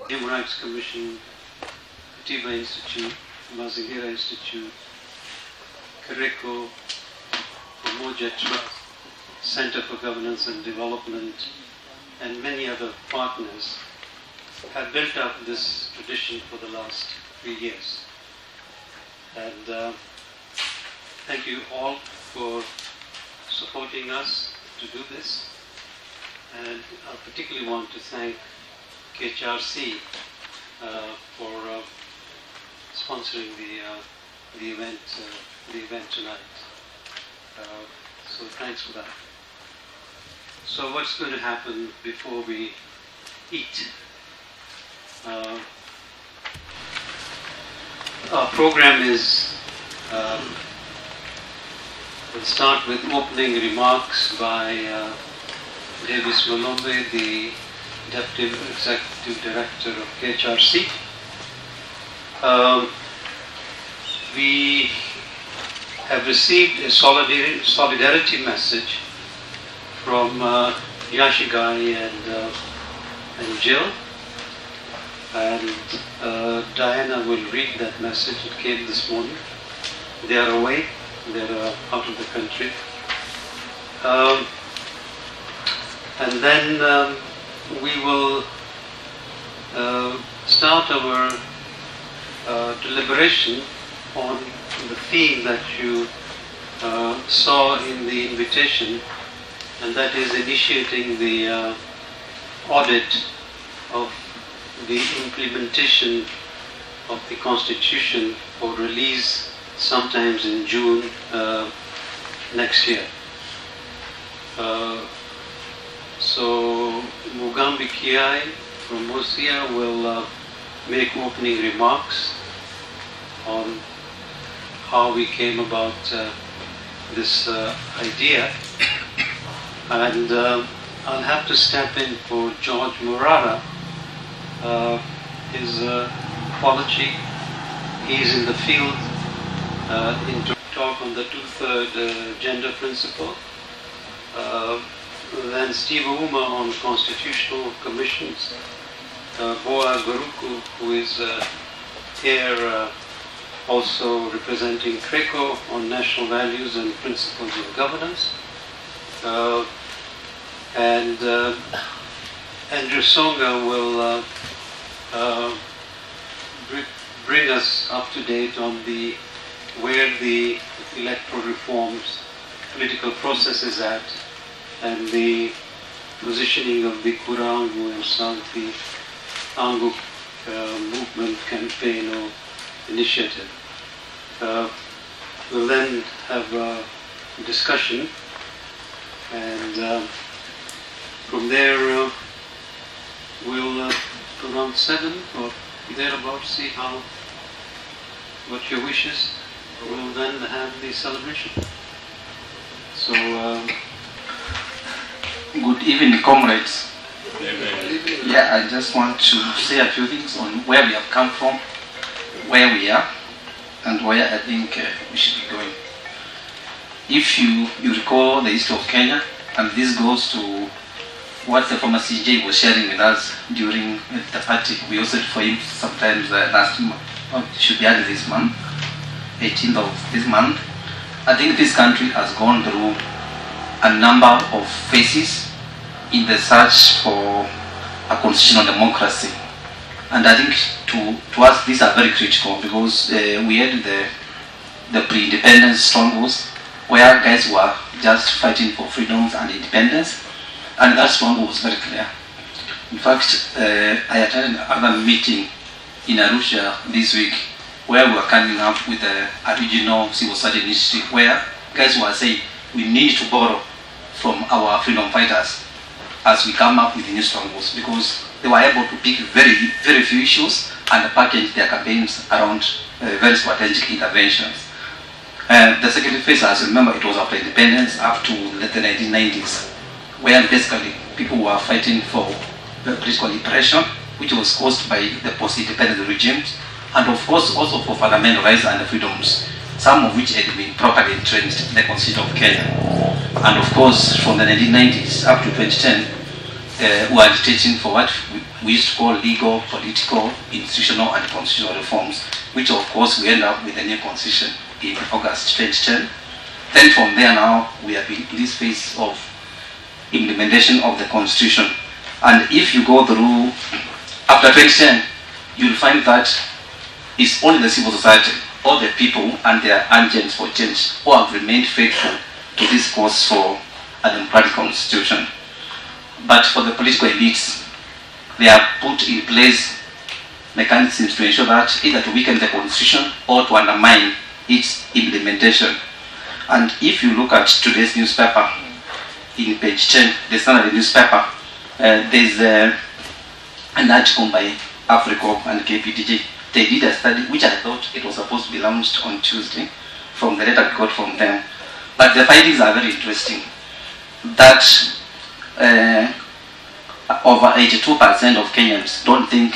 Human Rights Commission, Katiba Institute, Mazingira Institute, Kireko, Umoja Trust, Center for Governance and Development, and many other partners have built up this tradition for the last 3 years. And thank you all for supporting us to do this. And I particularly want to thank KHRC for sponsoring the event tonight. So thanks for that. So what's going to happen before we eat? Our program is, we'll start with opening remarks by Davis Malombe, the Deputy Executive Director of KHRC. We have received a solidarity message from Yashigai and Jill, and Diana will read that message. It came this morning. They are away. They are out of the country. And then we will start our deliberation on the theme that you saw in the invitation, and that is initiating the audit of the implementation of the Constitution for release sometimes in June next year. So Mugambi Kiai from Mosia will make opening remarks on how we came about this idea, and I'll have to step in for George Murara. His apology. He's in the field to talk on the 2/3 gender principle. Then Steve Uma on constitutional commissions. Boa Garuku, who is here also representing Kireko on national values and principles of governance. And Andrew Songa will bring us up to date on where the electoral reforms political process is at, and the positioning of the Kurangu and South, the Angu movement campaign or initiative. We'll then have a discussion, and from there we'll around 7 or thereabouts see what your wishes. We'll then have the celebration. So good evening, comrades. Amen. Yeah, I just want to say a few things on where we have come from, where we are, and where I think we should be going. If you recall the history of Kenya, and this goes to what the former CJ was sharing with us during the party. We also did for him sometimes last month, it should be early this month, 18th of this month. I think this country has gone through a number of phases in the search for a constitutional democracy. And I think to us these are very critical, because we had the pre-independence strongholds where guys were just fighting for freedoms and independence, and that stronghold was very clear. In fact, I attended another meeting in Arusha this week where we were coming up with a regional civil society initiative where guys were saying we need to borrow from our freedom fighters as we come up with the new strongholds, because they were able to pick very, very few issues and package their campaigns around very strategic interventions. The second phase, as you remember, it was after independence up to the 1990s, where basically people were fighting for the political oppression, which was caused by the post-independence regimes, and of course also for fundamental rights and freedoms, some of which had been properly entrenched in the Constitution of Kenya. And of course, from the 1990s up to 2010, we are agitating for what we we used to call legal, political, institutional, and constitutional reforms, which of course we end up with a new constitution in August 2010. Then from there now, we have been in this phase of implementation of the constitution. And if you go through, after 2010, you'll find that it's only the civil society, all the people and their agents for change who have remained faithful to this cause for a democratic constitution. But for the political elites, they have put in place mechanisms to ensure that either to weaken the constitution or to undermine its implementation. And if you look at today's newspaper, in page 10, the Standard newspaper, there's an article by Africa and KPTJ. They did a study which I thought it was supposed to be launched on Tuesday from the data we got from them. But the findings are very interesting. That over 82% of Kenyans don't think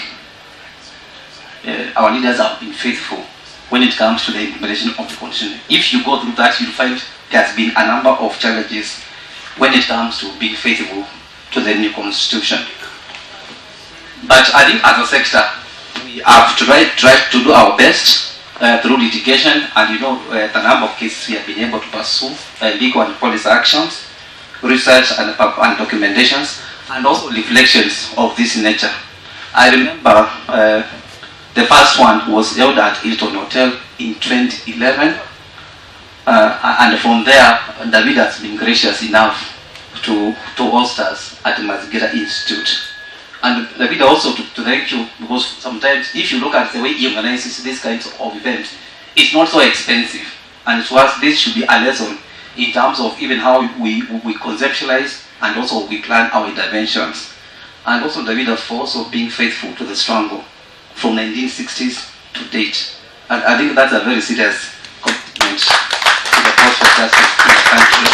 our leaders have been faithful when it comes to the implementation of the constitution. If you go through that, you'll find there has been a number of challenges when it comes to being faithful to the new constitution. But I think as a sector, we have tried to do our best through litigation, and the number of cases we have been able to pursue, legal and policy actions, research and documentations, and also reflections of this nature. I remember the first one was held at Hilton Hotel in 2011, and from there, David has been gracious enough to host us at the Mazingira Institute. And David also to thank you, because sometimes if you look at the way he organizes these kinds of events, it's not so expensive. And to us, this should be a lesson in terms of even how we conceptualize and also we plan our interventions. And also David for also being faithful to the struggle from 1960s to date. And I think that's a very serious commitment to the cause for justice in the country.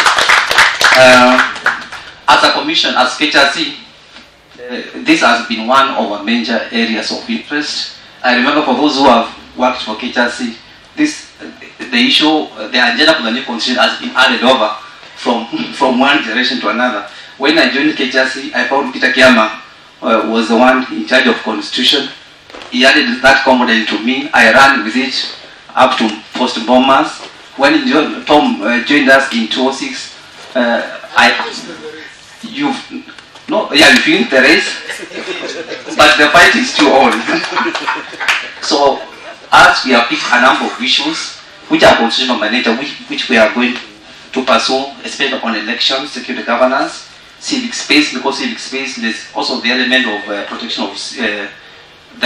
As a commission, as KHRC, this has been one of our major areas of interest. I remember for those who have worked for KHRC, the issue, the agenda for the new constitution has been handed over from one generation to another. When I joined KHRC, I found Peter Kiama was the one in charge of constitution. He added that component to me. I ran with it up to post-bombers. When Tom joined us in 2006, you feel the race, but the fight is still on. So, as we have picked a number of issues which are constitutional by nature, which we are going to pursue, especially on elections, security governance, civic space, because civic space there's also the element of protection of the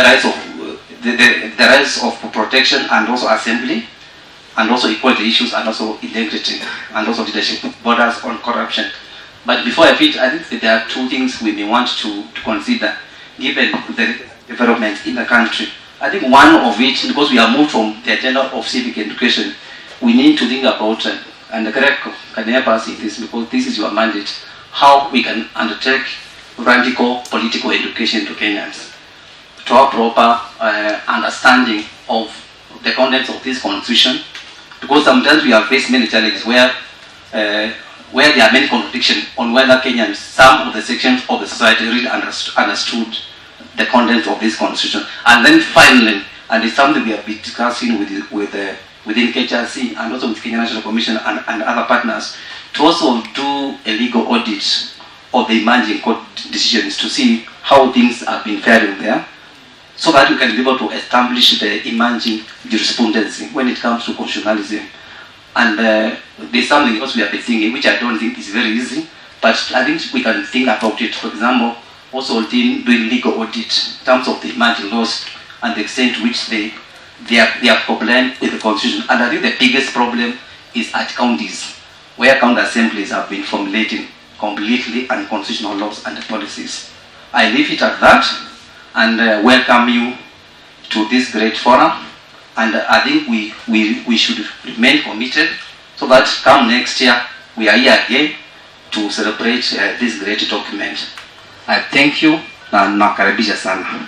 rights of protection and also assembly, and also equality issues, and also integrity, and also leadership, borders on corruption. But before I finish, I think that there are two things we may want to consider, given the development in the country. I think one of it, because we have moved from the agenda of civic education, we need to think about, and Greg can help us in this, because this is your mandate, how we can undertake radical political education to Kenyans, to have proper understanding of the contents of this constitution, because sometimes we have faced many challenges where there are many contradictions on whether Kenyans, some of the sections of the society really understood the contents of this constitution. And then finally, and it's something we have been discussing within KHRC and also with Kenya National Commission and other partners, to also do a legal audit of the emerging court decisions to see how things have been faring there, so that we can be able to establish the emerging jurisprudence when it comes to constitutionalism. And there's something else we have been thinking, which I don't think is very easy, but I think we can think about it. For example, also doing legal audit in terms of the emerging laws and the extent to which they are compliant with the constitution. And I think the biggest problem is at counties, where county assemblies have been formulating completely unconstitutional laws and policies. I leave it at that and welcome you to this great forum. And I think we should remain committed so that come next year we are here again to celebrate this great document. I thank you na nakaribisha sana.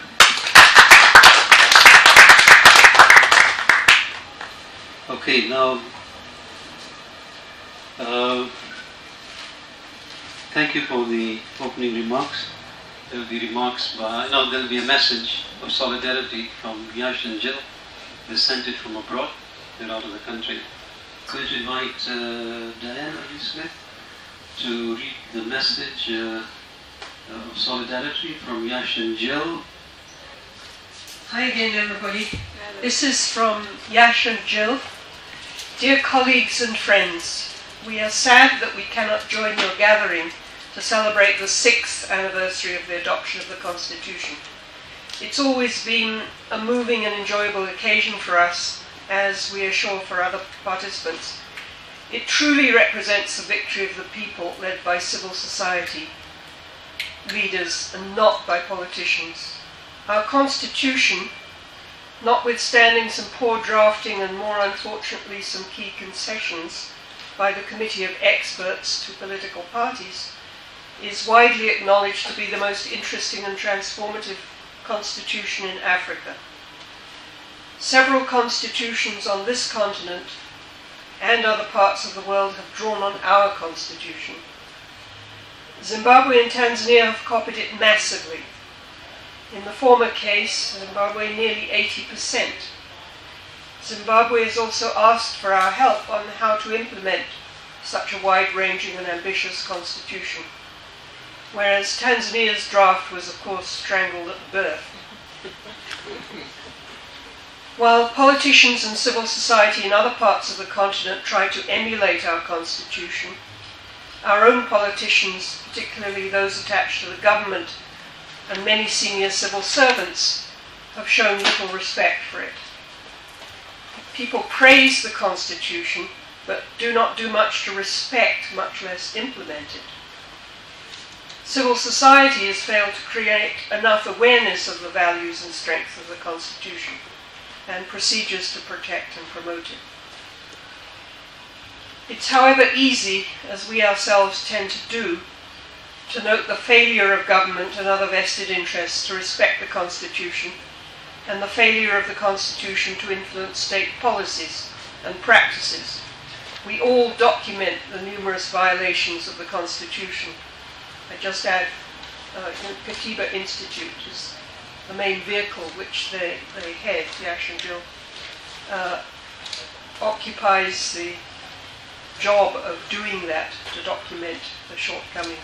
Okay, now thank you for the opening remarks. there will be remarks by, no, there will be a message of solidarity from Yash and Jill. They sent it from abroad. They're out of the country. I'm going to invite Diane Smith to read the message of solidarity from Yash and Jill. Hi again, everybody. This is from Yash and Jill. Dear colleagues and friends, we are sad that we cannot join your gathering to celebrate the 6th anniversary of the adoption of the Constitution. It's always been a moving and enjoyable occasion for us, as we are sure for other participants. It truly represents the victory of the people led by civil society leaders and not by politicians. Our Constitution, notwithstanding some poor drafting and more unfortunately some key concessions by the Committee of Experts to political parties, is widely acknowledged to be the most interesting and transformative constitution in Africa. Several constitutions on this continent and other parts of the world have drawn on our constitution. Zimbabwe and Tanzania have copied it massively. In the former case, Zimbabwe nearly 80%. Zimbabwe has also asked for our help on how to implement such a wide-ranging and ambitious constitution, whereas Tanzania's draft was, of course, strangled at birth. While politicians and civil society in other parts of the continent try to emulate our constitution, our own politicians, particularly those attached to the government, and many senior civil servants have shown little respect for it. People praise the Constitution, but do not do much to respect, much less implement it. Civil society has failed to create enough awareness of the values and strength of the Constitution and procedures to protect and promote it. It's, however, easy, as we ourselves tend to do, to note the failure of government and other vested interests to respect the Constitution, and the failure of the Constitution to influence state policies and practices. We all document the numerous violations of the Constitution. I just add, Katiba Institute is the main vehicle which they head, Yash and Jill, occupies the job of doing that, to document the shortcomings.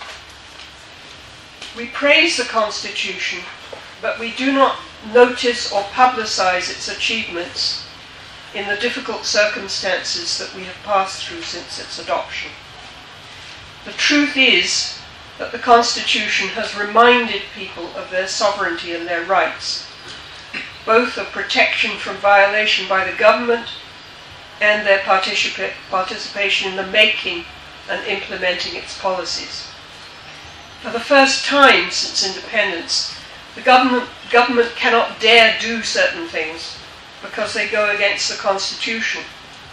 We praise the Constitution, but we do not notice or publicize its achievements in the difficult circumstances that we have passed through since its adoption. The truth is that the Constitution has reminded people of their sovereignty and their rights, both of protection from violation by the government and their participation in the making and implementing its policies. For the first time since independence, the government cannot dare do certain things because they go against the Constitution.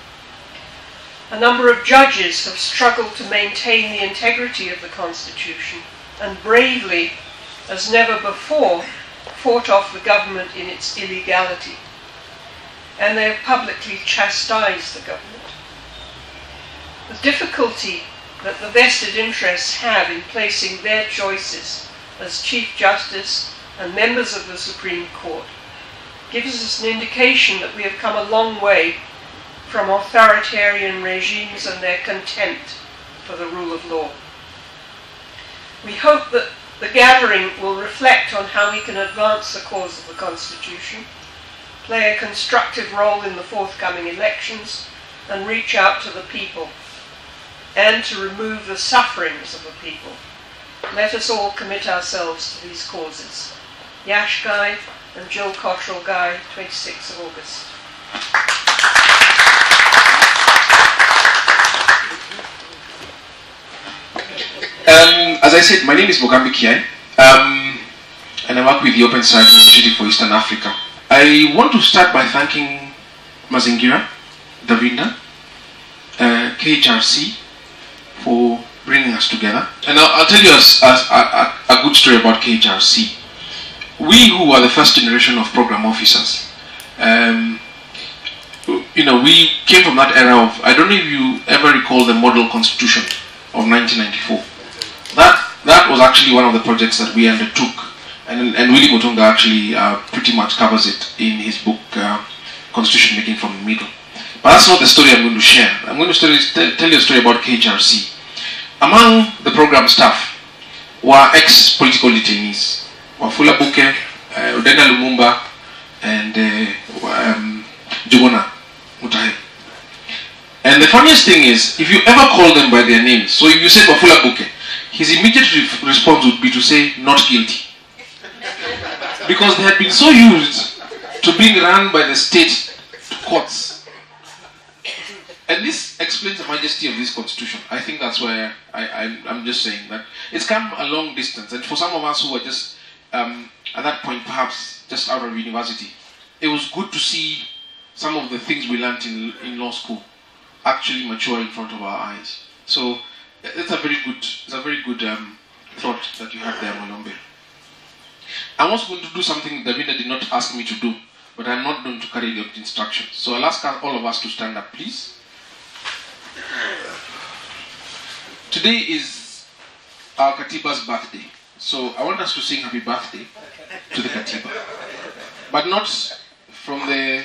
A number of judges have struggled to maintain the integrity of the Constitution and bravely, as never before, fought off the government in its illegality. And they have publicly chastised the government. The difficulty that the vested interests have in placing their choices as Chief Justice and members of the Supreme Court gives us an indication that we have come a long way from authoritarian regimes and their contempt for the rule of law. We hope that the gathering will reflect on how we can advance the cause of the Constitution, play a constructive role in the forthcoming elections, and reach out to the people, and to remove the sufferings of the people. Let us all commit ourselves to these causes. Yash Guy and Jill Cottrell Guy, 26th of August. As I said, my name is Mogambi Kiai, and I work with the Open Society Initiative for Eastern Africa. I want to start by thanking Mazingira, Davinda, KHRC for bringing us together. And I'll tell you a good story about KHRC. We who are the first generation of program officers, we came from that era of, I don't know if you ever recall the Model Constitution of 1994. that was actually one of the projects that we undertook, and Willy Mutunga actually pretty much covers it in his book Constitution Making from the Middle. But that's not the story I'm going to share. I'm going to tell you a story about KHRC. Among the program staff were ex-political detainees, Wafula Buke, Udena Lumumba, and Jugona Mutahe. And the funniest thing is, if you ever call them by their names, so if you say Wafula Buke, his immediate response would be to say, not guilty. Because they had been so used to being run by the state to courts. And this explains the majesty of this constitution. I think that's where I'm just saying that it's come a long distance. And for some of us who were just, at that point, perhaps just out of university, it was good to see some of the things we learned in law school actually mature in front of our eyes. So it's a very good thought that you have there, Malombe. I'm also going to do something Davina did not ask me to do, but I'm not going to carry the instructions. So I'll ask all of us to stand up, please. Today is our Katiba's birthday. So I want us to sing happy birthday to the Katiba. But not from the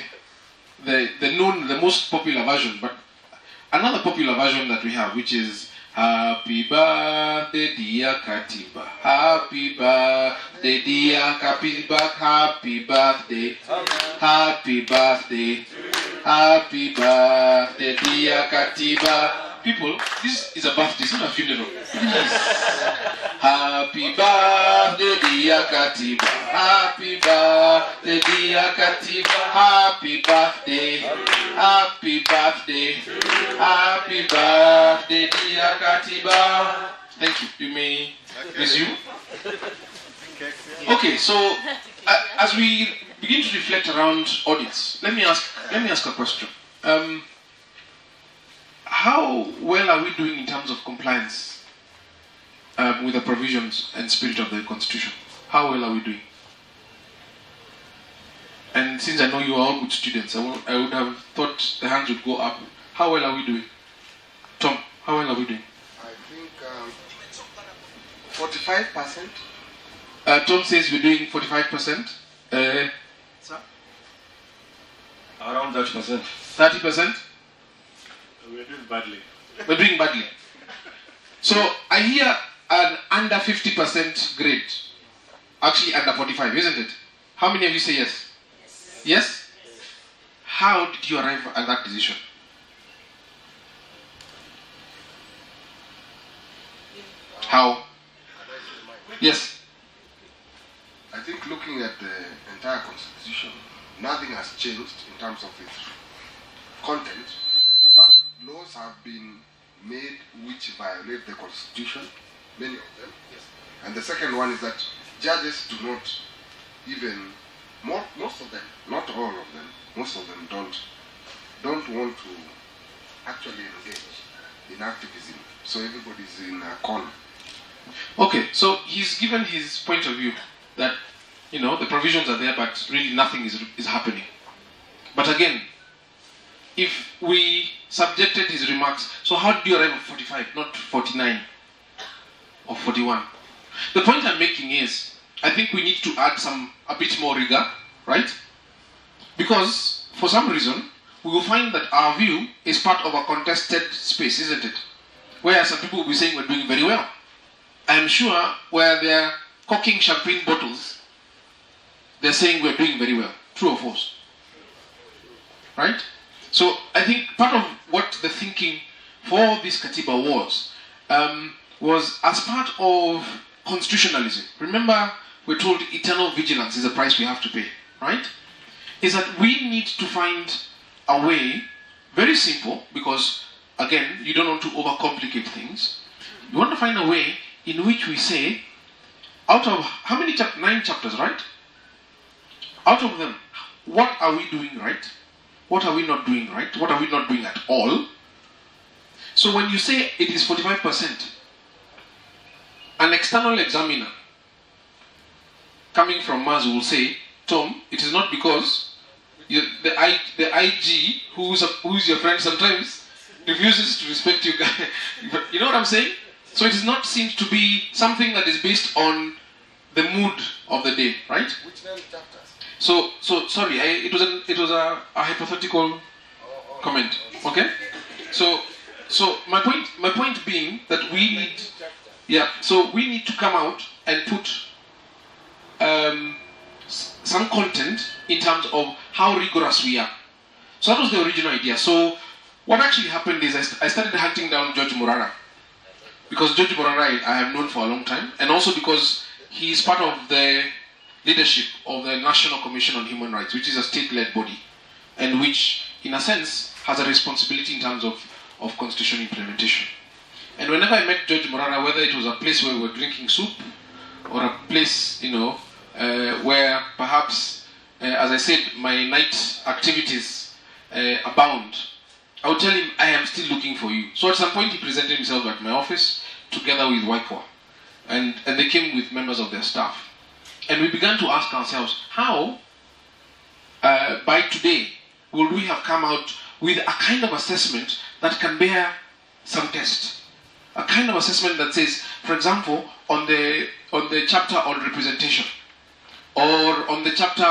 most popular version, but another popular version that we have, which is Happy birthday, dear Katiba. Happy birthday, dear Katiba. Happy birthday. Happy birthday. Happy birthday, dear Katiba. People, this is a birthday, it's not a funeral. Please. Happy birthday, dear Katiba. Happy birthday, dear Katiba. Happy birthday. Happy birthday. Happy birthday, dear Katiba. Thank you. You may resume. Okay, so as we begin to reflect around audits, let me ask a question. How well are we doing in terms of compliance with the provisions and spirit of the Constitution? How well are we doing? And since I know you are all good students, I would have thought the hands would go up. How well are we doing? Tom, how well are we doing? I think 45%. Tom says we're doing 45%. Sir? Around 30%. 30%? We're doing badly. We're doing badly. So I hear an under 50% grade. Actually under 45, isn't it? How many of you say yes? Yes? How did you arrive at that decision? How? Yes. I think looking at the entire Constitution, nothing has changed in terms of its content, but laws have been made which violate the Constitution, many of them. Yes. And the second one is that judges do not even, most of them, not all of them, most of them don't want to actually engage in activism. So everybody's in a corner. Okay, so he's given his point of view that, you know, the provisions are there, but really nothing is happening. But again, if we subjected his remarks, so how did you arrive at 45, not 49 or 41? The point I'm making is, I think we need to add a bit more rigor, right? Because for some reason, we will find that our view is part of a contested space, isn't it? Where some people will be saying we're doing very well. I'm sure where they're corking champagne bottles, they're saying we're doing very well. True or false? Right? So I think part of what the thinking for this Katiba was as part of constitutionalism. Remember, we're told eternal vigilance is the price we have to pay, right? Is that we need to find a way, very simple, because again, you don't want to overcomplicate things. You want to find a way in which we say, out of how many 9 chapters, right? Out of them, what are we doing right? What are we not doing right? What are we not doing at all? So when you say it is 45%, an external examiner coming from Mars will say, Tom, it is not because the IG, who is your friend sometimes, refuses to respect you guys. You know what I'm saying? So it is not seen to be something that is based on the mood of the day, right? Which 9 chapters? So sorry, it was a hypothetical comment. Okay? So my point being that we need, yeah, so we need to come out and put some content in terms of how rigorous we are. So that was the original idea. So what actually happened is I started hunting down George Morara, because George Morara I have known for a long time, and also because he is part of the leadership of the National Commission on Human Rights, which is a state-led body, and which, in a sense, has a responsibility in terms of constitution implementation. And whenever I met George Morara, whether it was a place where we were drinking soup, or a place, where perhaps, as I said, my night activities abound, I would tell him, I am still looking for you. So at some point he presented himself at my office together with Waikwa, and they came with members of their staff. And we began to ask ourselves, how, by today, will we have come out with a kind of assessment that can bear some test? A kind of assessment that says, for example, on the chapter on representation, or on the chapter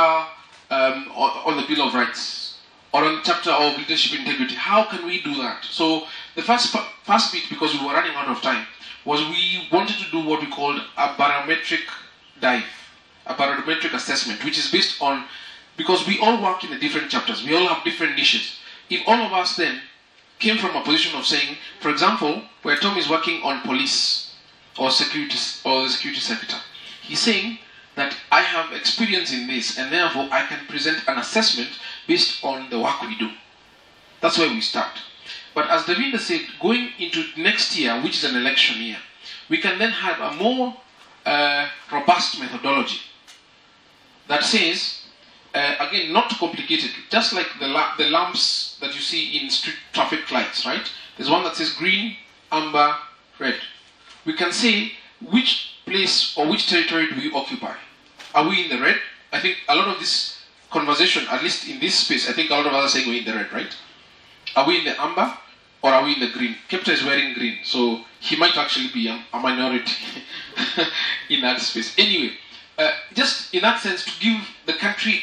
on the Bill of Rights, or on the chapter of leadership integrity, how can we do that? So the first bit, because we were running out of time, was we wanted to do what we called a barometric dive, a barometric assessment, which is based on, because we all work in the different chapters, we all have different niches. If all of us then came from a position of saying, for example, where Tom is working on police or security or the security sector, he's saying that I have experience in this, and therefore I can present an assessment based on the work we do. That's where we start. But as Davinda said, going into next year, which is an election year, we can then have a more robust methodology that says, again, not too complicated, just like the lamps that you see in street traffic lights, right? There's one that says green, amber, red. We can say which place or which territory do we occupy. Are we in the red? I think a lot of this conversation, at least in this space, I think a lot of us are saying we're in the red, right? Are we in the amber or are we in the green? Kepta is wearing green, so he might actually be a minority in that space. Anyway, just in that sense, to give the country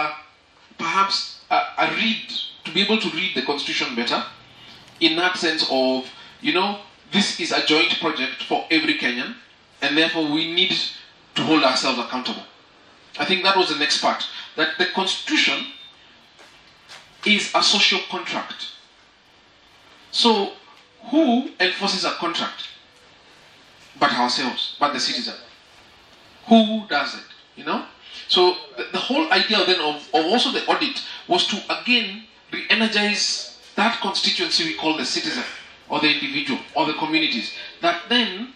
perhaps a read, to be able to read the constitution better, in that sense of, this is a joint project for every Kenyan, and therefore we need to hold ourselves accountable. I think that was the next part, that the constitution is a social contract. So, who enforces a contract? But ourselves, but the citizen. Who does it? So the whole idea then of also the audit was to again re-energize that constituency we call the citizen, or the individual, or the communities, that then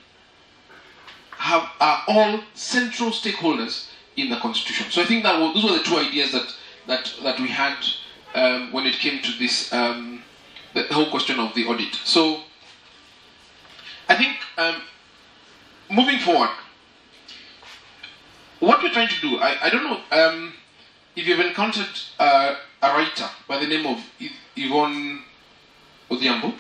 are all central stakeholders in the constitution. So I think that those were the two ideas that we had when it came to this the whole question of the audit. So I think moving forward, what we're trying to do, I don't know if you've encountered a writer by the name of Yvonne Odhiambo,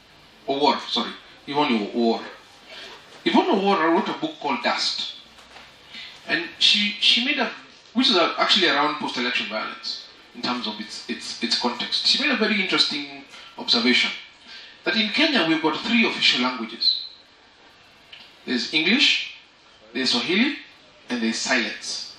Yvonne Owor. Yvonne Owor wrote a book called Dust, and she made which is actually around post-election violence in terms of its context. She made a very interesting observation that in Kenya we've got 3 official languages. There's English, there's Swahili, and there's silence.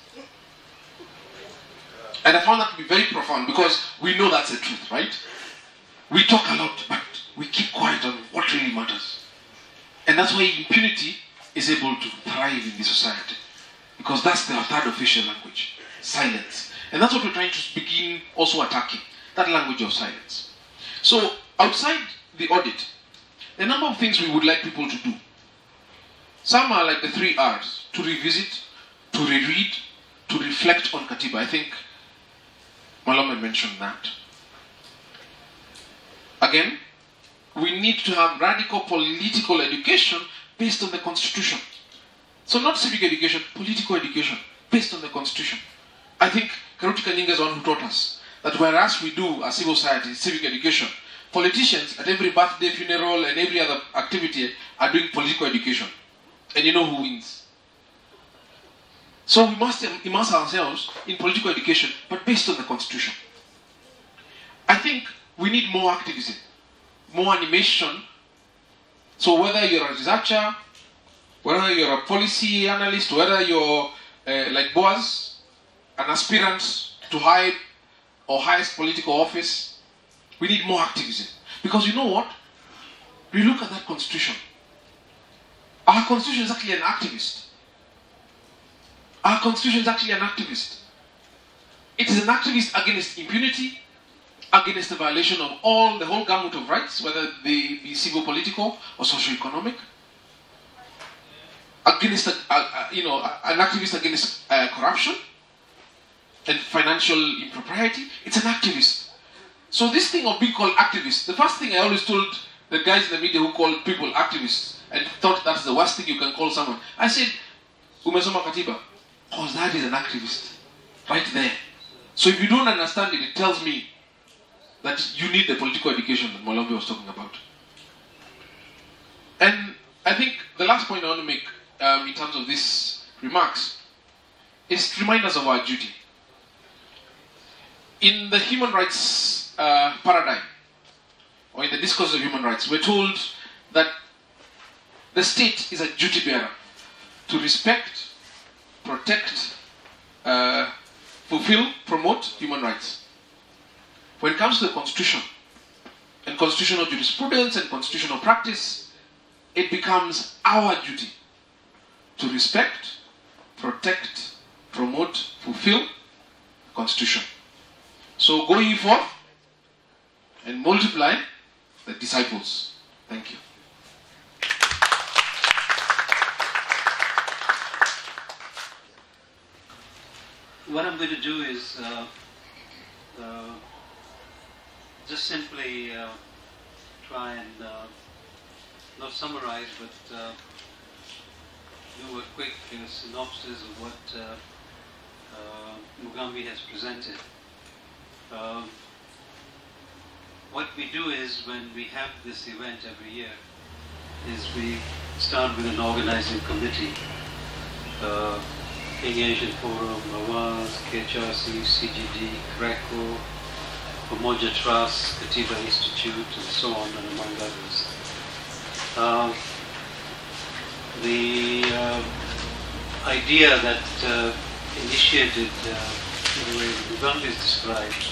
And I found that to be very profound, because we know that's the truth, right? We talk a lot, but we keep quiet on what really matters. And that's why impunity is able to thrive in the society, because that's the 3rd official language, silence. And that's what we're trying to begin also attacking, that language of silence. So outside the audit, there are a number of things we would like people to do. Some are like the 3 R's: to revisit, to reread, to reflect on Katiba. I think Malome mentioned that. Again, we need to have radical political education based on the Constitution. So not civic education, political education based on the Constitution. I think Karuti Kanyinga is the one who taught us that whereas we do a civil society, civic education, politicians at every birthday, funeral, and every other activity are doing political education. And you know who wins. So we must immerse ourselves in political education, but based on the Constitution. I think we need more activism, more animation. So whether you're a researcher, whether you're a policy analyst, whether you're like Boaz, an aspirant to high or highest political office, we need more activism. Because you know what? We look at that Constitution. Our Constitution is actually an activist. Our Constitution is actually an activist. It is an activist against impunity, against the violation of the whole gamut of rights, whether they be civil, political, or socio-economic. Against, an activist against corruption and financial impropriety. It's an activist. So this thing of being called activist, the first thing I always told the guys in the media who called people activists and thought that's the worst thing you can call someone, I said, umesoma Katiba, because that is an activist, right there. So if you don't understand it, it tells me that you need the political education that Molombe was talking about. And I think the last point I want to make in terms of these remarks is to remind us of our duty. In the human rights paradigm, or in the discourse of human rights, we're told that the state is a duty bearer to respect, protect, fulfill, promote human rights. When it comes to the Constitution and constitutional jurisprudence and constitutional practice, it becomes our duty to respect, protect, promote, fulfill the Constitution. So go ye forth and multiply the disciples. Thank you. What I'm going to do is just simply try and not summarize, but do a quick synopsis of what Mugambi has presented. What we do is, when we have this event every year, is we start with an organizing committee. King Asian Forum, Awaz, KHRC, CGD, CRECO, Pamoja Trust, Katiba Institute, and so on, and among others. The idea that initiated, in the way Mugambi is described,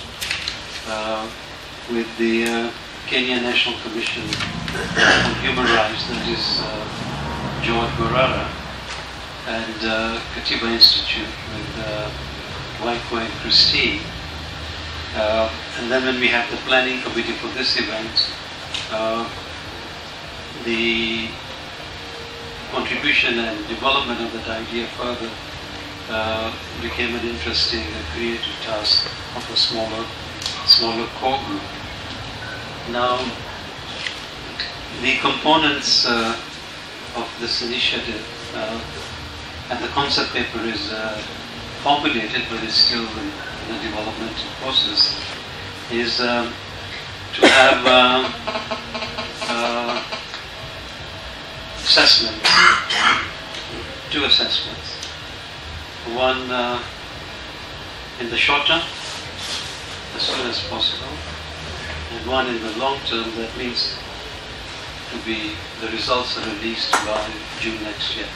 with the Kenya National Commission on Human Rights, that is George Morara, and Katiba Institute with Waiko and Christine. And then when we have the planning committee for this event, the contribution and development of that idea further became an interesting and creative task of a smaller core group. Now, the components of this initiative, and the concept paper is formulated, but is still in the developmental process, is to have assessments, two assessments. One in the short term, as soon as possible, and one in the long term, that means to be the results are released by June next year.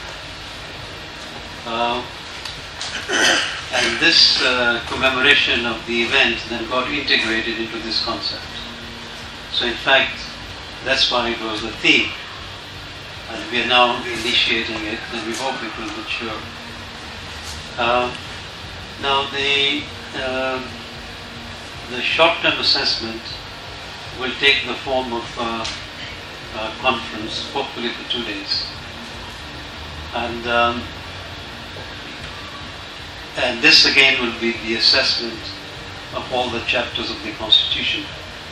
And this commemoration of the event then got integrated into this concept. So in fact, that's why it was the theme. And we are now initiating it, and we hope it will mature. Now the short-term assessment will take the form of a conference, hopefully for 2 days. And this again will be the assessment of all the chapters of the Constitution,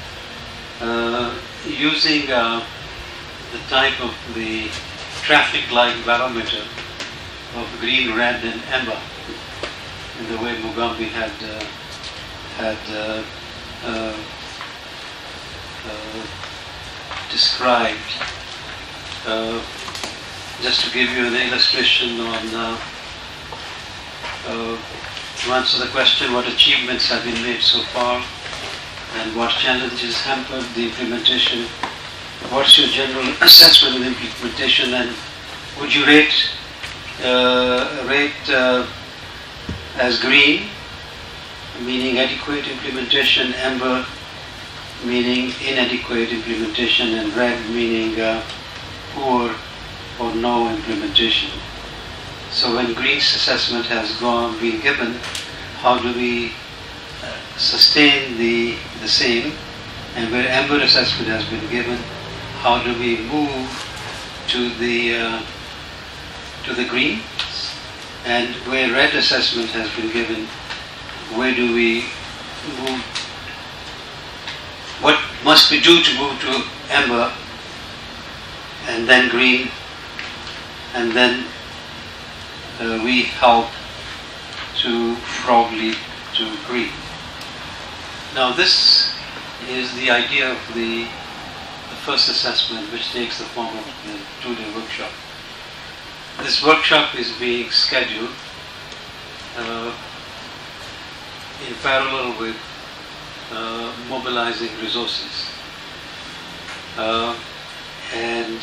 using the type of the traffic light barometer of green, red, and amber, in the way Mugambi had described. Just to give you an illustration on to answer the question, what achievements have been made so far and what challenges hampered the implementation. What's your general assessment of the implementation, and would you rate as green, meaning adequate implementation, amber meaning inadequate implementation, and red meaning poor or no implementation? So when green's assessment has been given, how do we sustain the same? And where amber assessment has been given, how do we move to the green? And where red assessment has been given, where do we move? What must we do to move to amber, and then green, and then we help to probably to green? Now this is the idea of the first assessment, which takes the form of the two-day workshop. This workshop is being scheduled in parallel with mobilizing resources. And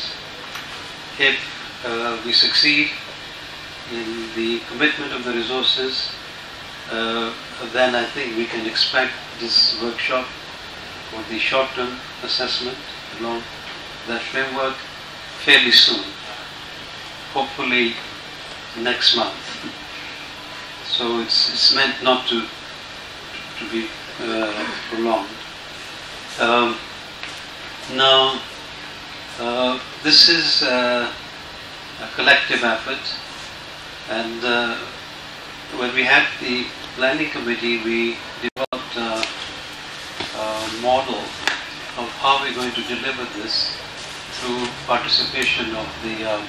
if we succeed in the commitment of the resources, then I think we can expect this workshop or the short-term assessment along that framework fairly soon, hopefully next month. So it's meant not to be prolonged. Now, this is a collective effort, and when we had the planning committee, we developed a model of how we're going to deliver this through participation of the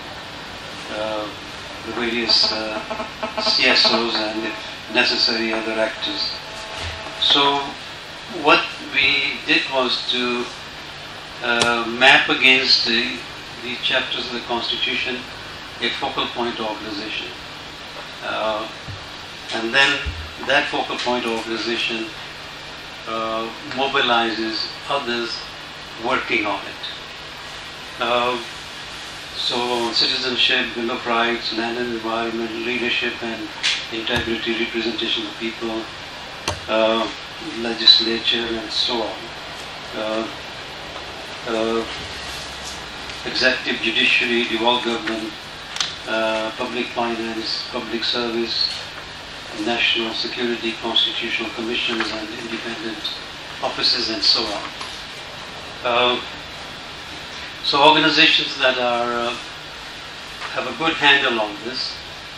various CSOs and, if necessary, other actors. So what we did was to map against the chapters of the Constitution a focal point organization. And then that focal point organization mobilizes others working on it. So citizenship, Bill of Rights, land and environment, leadership and integrity, representation of people, legislature and so on. Executive, judiciary, devolved government, public finance, public service, national security, constitutional commissions and independent offices and so on. So organizations that have a good handle on this,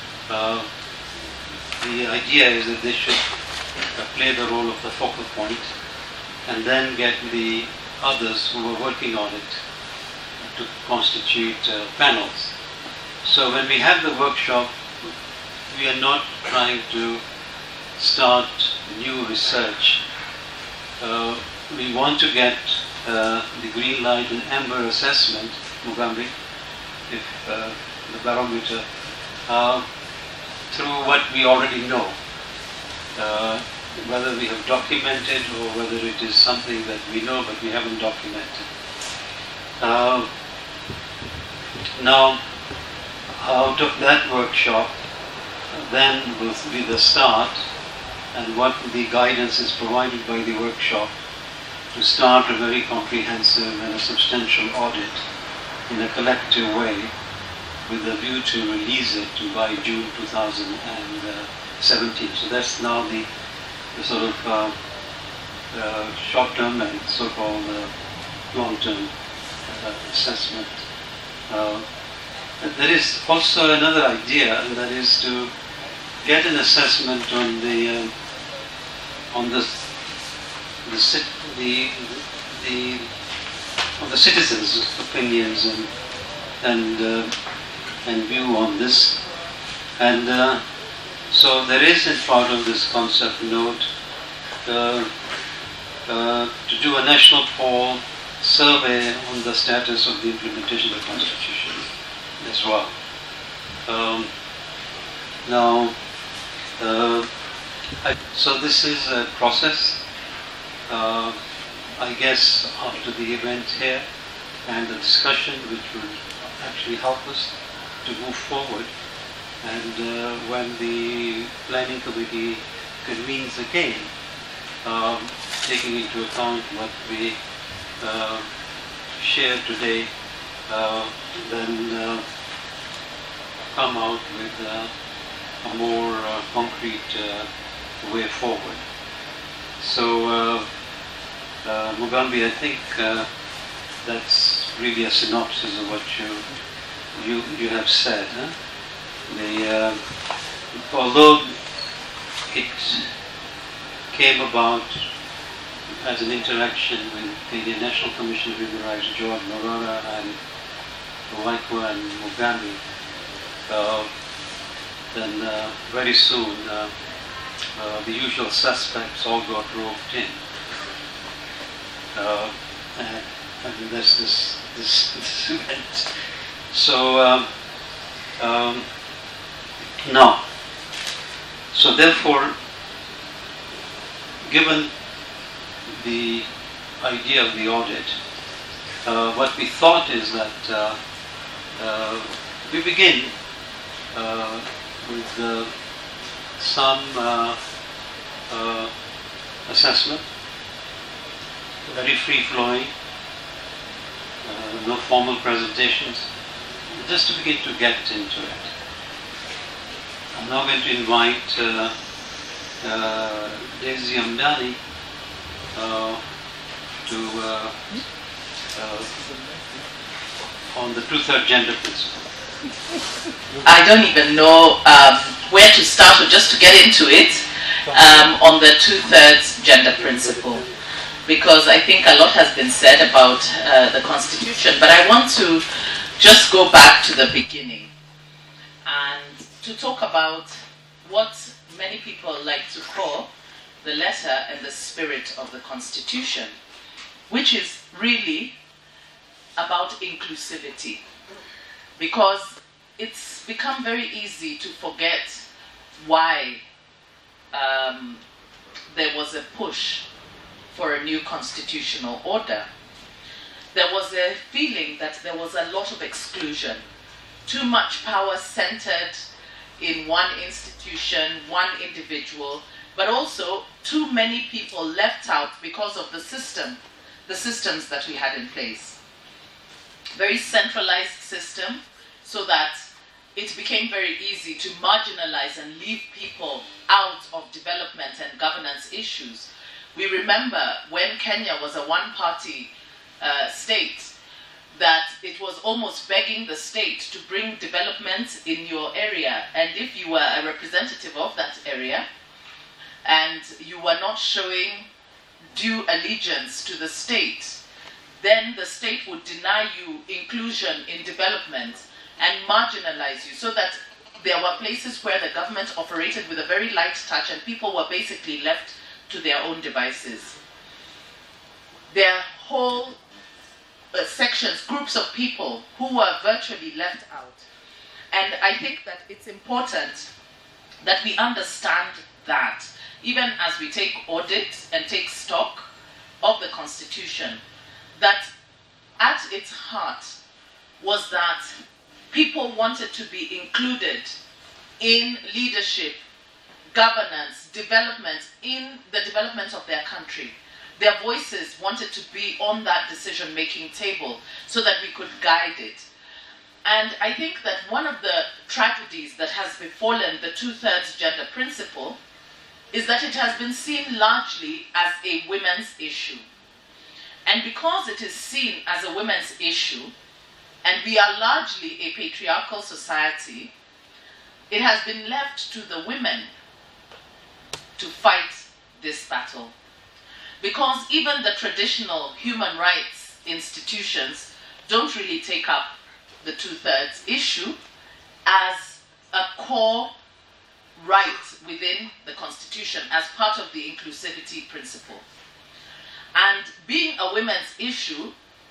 the idea is that they should play the role of the focal point and then get the others who are working on it to constitute panels. So when we have the workshop, we are not trying to start new research. We want to get the green light and amber assessment, Mugambi, if the barometer, through what we already know. Whether we have documented or whether it is something that we know but we haven't documented. Now, out of that workshop, then will be the start, and what the guidance is provided by the workshop to start a very comprehensive and a substantial audit in a collective way with a view to release it by June 2017. So that's now the sort of short-term and so-called long-term assessment. There is also another idea, and that is to get an assessment on the citizens' opinions and view on this. And so there is, in part of this concept note, to do a national poll survey on the status of the implementation of the Constitution as well. So this is a process. I guess after the event here and the discussion, which will actually help us to move forward, and when the planning committee convenes again, taking into account what we shared today, then come out with a more concrete way forward. So, Mugambi, I think that's really a synopsis of what you have said. Huh? Although it came about as an interaction with the Indian National Commission of Human Rights, George Morara and Waikwa and Mugambi, then very soon the usual suspects all got roped in. And there's this event. So now, so therefore, given the idea of the audit, what we thought is that we begin with some assessment, very free-flowing, no formal presentations, just to begin to get into it. I'm now going to invite Daisy Amdani on the 2/3 gender principle. I don't even know where to start or just to get into it on the 2/3 gender principle, because I think a lot has been said about the Constitution, but I want to just go back to the beginning and to talk about what many people like to call the letter and the spirit of the Constitution, which is really about inclusivity. Because it's become very easy to forget why there was a push for a new constitutional order. There was a feeling that there was a lot of exclusion, too much power centered in one institution, one individual, but also too many people left out because of the systems that we had in place. Very centralized system, so that it became very easy to marginalize and leave people out of development and governance issues. We remember when Kenya was a one-party state, that it was almost begging the state to bring development in your area, and if you were a representative of that area and you were not showing due allegiance to the state, then the state would deny you inclusion in development and marginalize you, so that there were places where the government operated with a very light touch and people were basically left to their own devices. There are whole sections, groups of people who were virtually left out. And I think that it's important that we understand that, even as we take audit and take stock of the Constitution, that at its heart was that people wanted to be included in leadership, governance, development, in the development of their country. Their voices wanted to be on that decision-making table so that we could guide it. And I think that one of the tragedies that has befallen the 2/3 gender principle is that it has been seen largely as a women's issue. And because it is seen as a women's issue, and we are largely a patriarchal society, it has been left to the women to fight this battle. Because even the traditional human rights institutions don't really take up the 2/3 issue as a core right within the Constitution, as part of the inclusivity principle. And being a women's issue,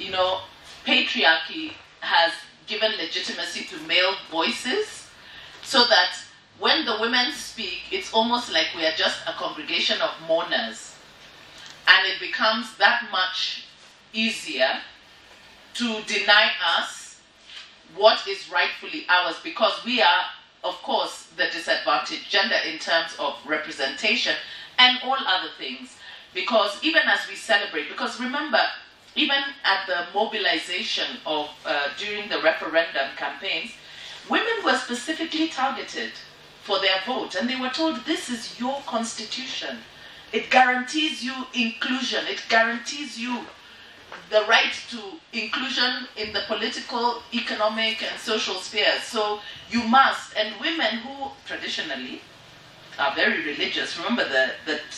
you know, patriarchy has given legitimacy to male voices, so that when the women speak, it's almost like we are just a congregation of mourners. And it becomes that much easier to deny us what is rightfully ours, because we are, of course, the disadvantaged gender in terms of representation and all other things. Because even as we celebrate, because remember, even at the mobilization of during the referendum campaigns, women were specifically targeted for their vote, and they were told, this is your constitution. It guarantees you inclusion. It guarantees you the right to inclusion in the political, economic, and social spheres. So you must. And women who traditionally are very religious, remember that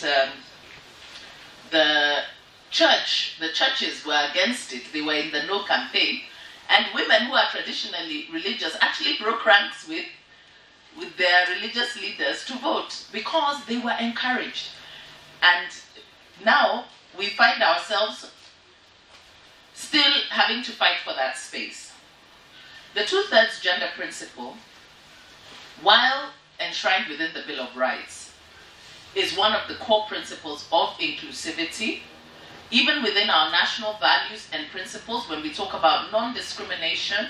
the churches were against it. They were in the no campaign. And women who are traditionally religious actually broke ranks with their religious leaders to vote, because they were encouraged. And now we find ourselves still having to fight for that space. The 2/3 gender principle, while enshrined within the Bill of Rights, is one of the core principles of inclusivity. Even within our national values and principles, when we talk about non-discrimination,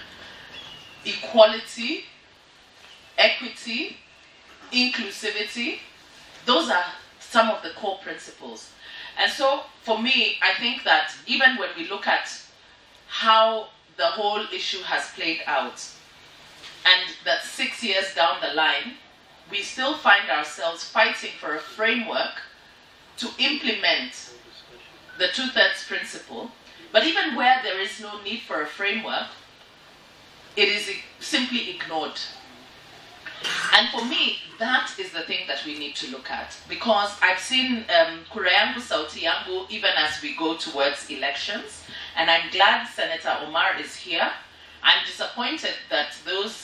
equality, equity, inclusivity, those are some of the core principles. And so, for me, I think that even when we look at how the whole issue has played out, and that 6 years down the line, we still find ourselves fighting for a framework to implement the 2/3 principle. But even where there is no need for a framework, it is simply ignored. And for me, that is the thing that we need to look at. Because I've seen kura yangu sauti yangu even as we go towards elections. And I'm glad Senator Omar is here. I'm disappointed that those,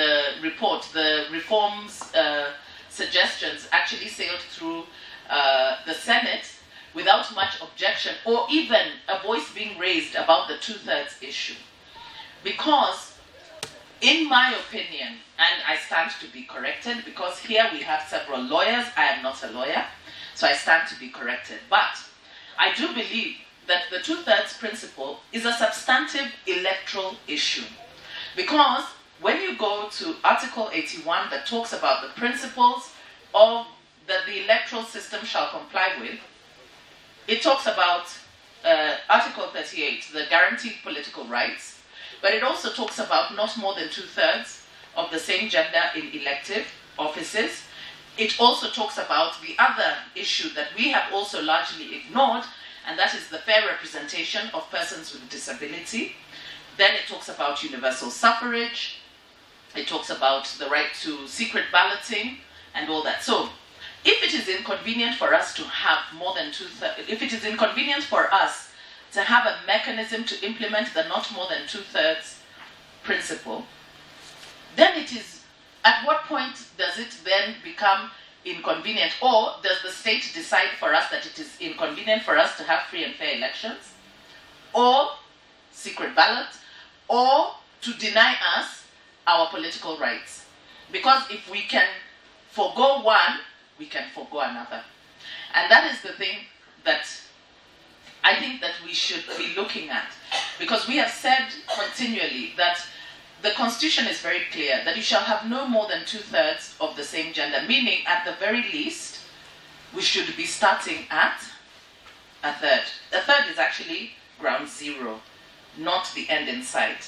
the reforms suggestions actually sailed through the Senate without much objection, or even a voice being raised about the 2/3 issue. Because, in my opinion, and I stand to be corrected, because here we have several lawyers, I am not a lawyer, so I stand to be corrected. But I do believe that the 2/3 principle is a substantive electoral issue. Because when you go to Article 81 that talks about the principles that the electoral system shall comply with, it talks about Article 38, the guaranteed political rights, but it also talks about not more than 2/3 of the same gender in elective offices. It also talks about the other issue that we have also largely ignored, and that is the fair representation of persons with disability. Then it talks about universal suffrage. It talks about the right to secret balloting and all that. So, if it is inconvenient for us to have more than 2/3, if it is inconvenient for us to have a mechanism to implement the not more than 2/3 principle, then it is, at what point does it then become inconvenient? Or does the state decide for us that it is inconvenient for us to have free and fair elections, or secret ballot, or to deny us our political rights? Because if we can forego one, we can forego another. And that is the thing that I think that we should be looking at. Because we have said continually that the Constitution is very clear that you shall have no more than 2/3 of the same gender, meaning at the very least, we should be starting at a third. A third is actually ground zero, not the end in sight.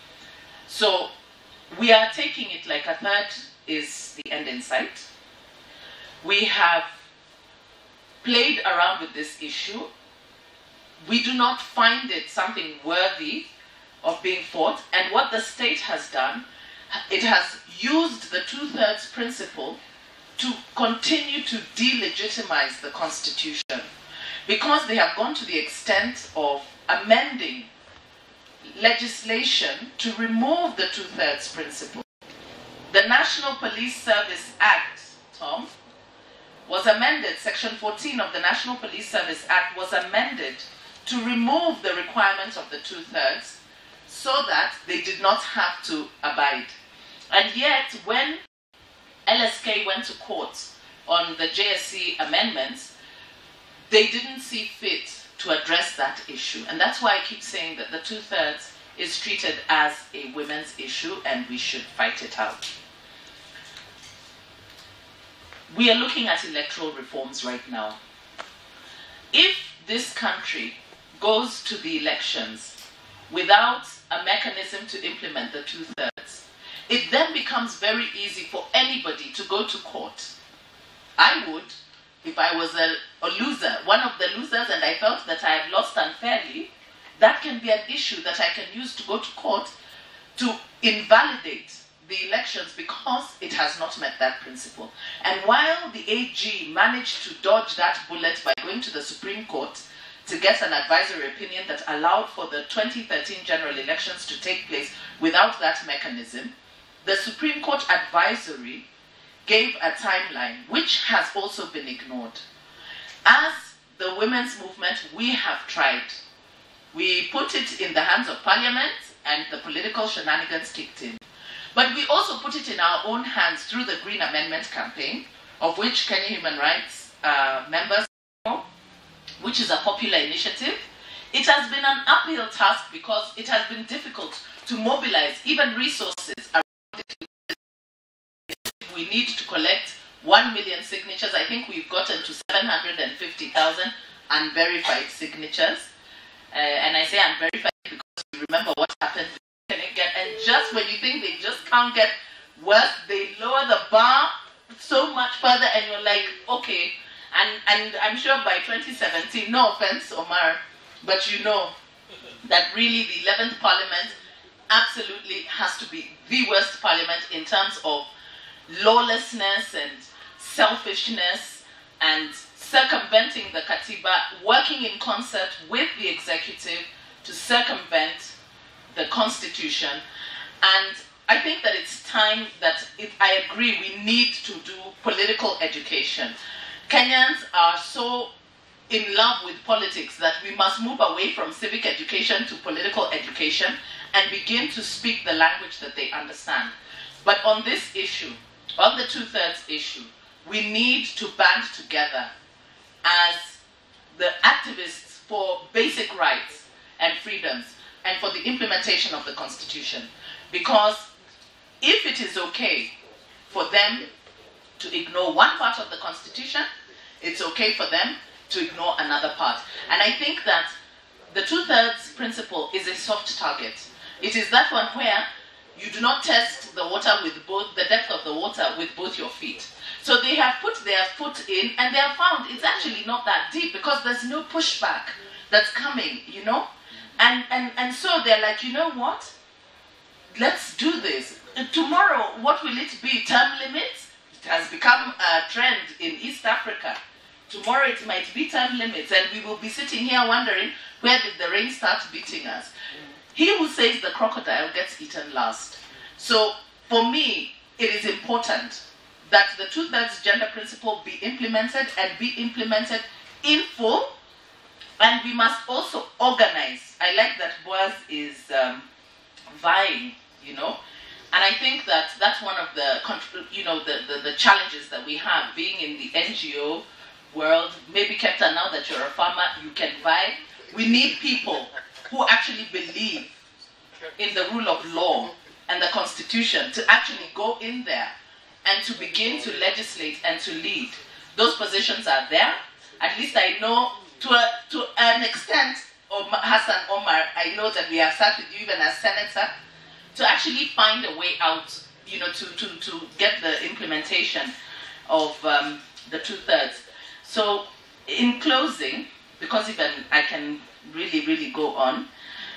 So we are taking it like a third is the end in sight. We have played around with this issue. We do not find it something worthy of being fought. And what the state has done, it has used the 2/3 principle to continue to delegitimize the Constitution, because they have gone to the extent of amending legislation to remove the 2/3 principle. The National Police Service Act, Tom, was amended. Section 14 of the National Police Service Act was amended to remove the requirement of the 2/3 so that they did not have to abide. And yet, when LSK went to court on the JSC amendments, they didn't see fit to address that issue. And that's why I keep saying that the 2/3 is treated as a women's issue and we should fight it out. We are looking at electoral reforms right now. If this country goes to the elections without a mechanism to implement the 2/3, it then becomes very easy for anybody to go to court. I would, if I was a loser, one of the losers, and I felt that I have lost unfairly, that can be an issue that I can use to go to court to invalidate the elections because it has not met that principle. And while the AG managed to dodge that bullet by going to the Supreme Court to get an advisory opinion that allowed for the 2013 general elections to take place without that mechanism, the Supreme Court advisory gave a timeline which has also been ignored. As the women's movement, we have tried. We put it in the hands of Parliament and the political shenanigans kicked in. But we also put it in our own hands through the Green Amendment campaign, of which Kenya Human Rights members know, which is a popular initiative. It has been an uphill task because it has been difficult to mobilize even resources around it. We need to collect 1 million signatures. I think we've gotten to 750,000 unverified signatures. And I say unverified because we remember what happened. And just when you think they just can't get worse, they lower the bar so much further and you're like, okay. And I'm sure by 2017, no offense, Omar, but you know that really the 11th Parliament absolutely has to be the worst parliament in terms of lawlessness and selfishness and circumventing the Katiba, working in concert with the executive to circumvent the constitution. And I think that it's time that, I agree, we need to do political education. Kenyans are so in love with politics that we must move away from civic education to political education and begin to speak the language that they understand. But on this issue, on the 2/3 issue, we need to band together as the activists for basic rights and freedoms and for the implementation of the Constitution. Because if it is okay for them to ignore one part of the Constitution, it's okay for them to ignore another part. And I think that the 2/3 principle is a soft target. It is that one where you do not test the water with the depth of the water with both your feet. So they have put their foot in and they have found it's actually not that deep because there's no pushback that's coming, you know? And so they're like, you know what? Let's do this. Tomorrow, what will it be? Term limits? It has become a trend in East Africa. Tomorrow it might be term limits and we will be sitting here wondering, where did the rain start beating us? He who says the crocodile gets eaten last. So for me, it is important that the 2/3 gender principle be implemented and be implemented in full. And we must also organize. I like that Boaz is vying, you know. And I think that that's one of the, you know, the challenges that we have, being in the NGO world. Maybe, Kepta, now that you're a farmer, you can vie. We need people who actually believe in the rule of law and the Constitution to actually go in there and to begin to legislate and to lead. Those positions are there. At least I know to an extent, Hassan Omar, I know that we have sat with you even as senator to actually find a way out, you know, to get the implementation of the 2/3. So in closing, because even I can really go on,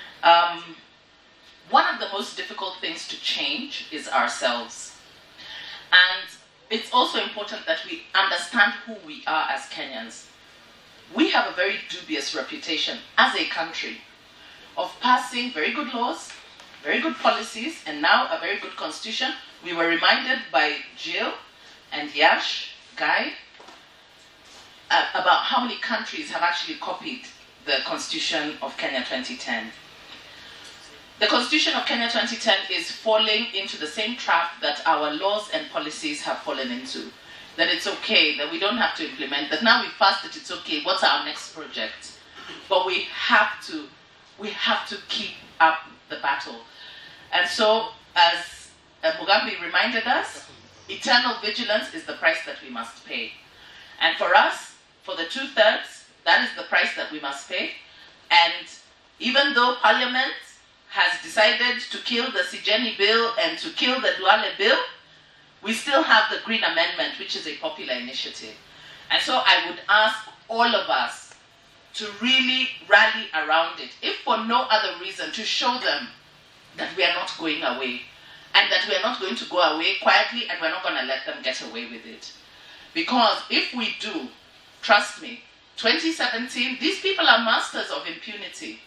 one of the most difficult things to change is ourselves. And it's also important that we understand who we are as Kenyans. We have a very dubious reputation as a country of passing very good laws, very good policies, and now a very good constitution. We were reminded by Jill and Yash, Guy, about how many countries have actually copied the Constitution of Kenya 2010. The Constitution of Kenya 2010 is falling into the same trap that our laws and policies have fallen into. That it's okay, that we don't have to implement, that now we passed it, it's okay, what's our next project? But we have to keep up the battle. And so, as Mugambi reminded us, eternal vigilance is the price that we must pay. And for us, for the 2/3, that is the price that we must pay. And even though Parliament has decided to kill the Sijeni bill and to kill the Duale bill, we still have the Green Amendment, which is a popular initiative. And so I would ask all of us to really rally around it, if for no other reason, to show them that we are not going away, and that we are not going to go away quietly, and we're not going to let them get away with it. Because if we do, trust me, 2017, these people are masters of impunity.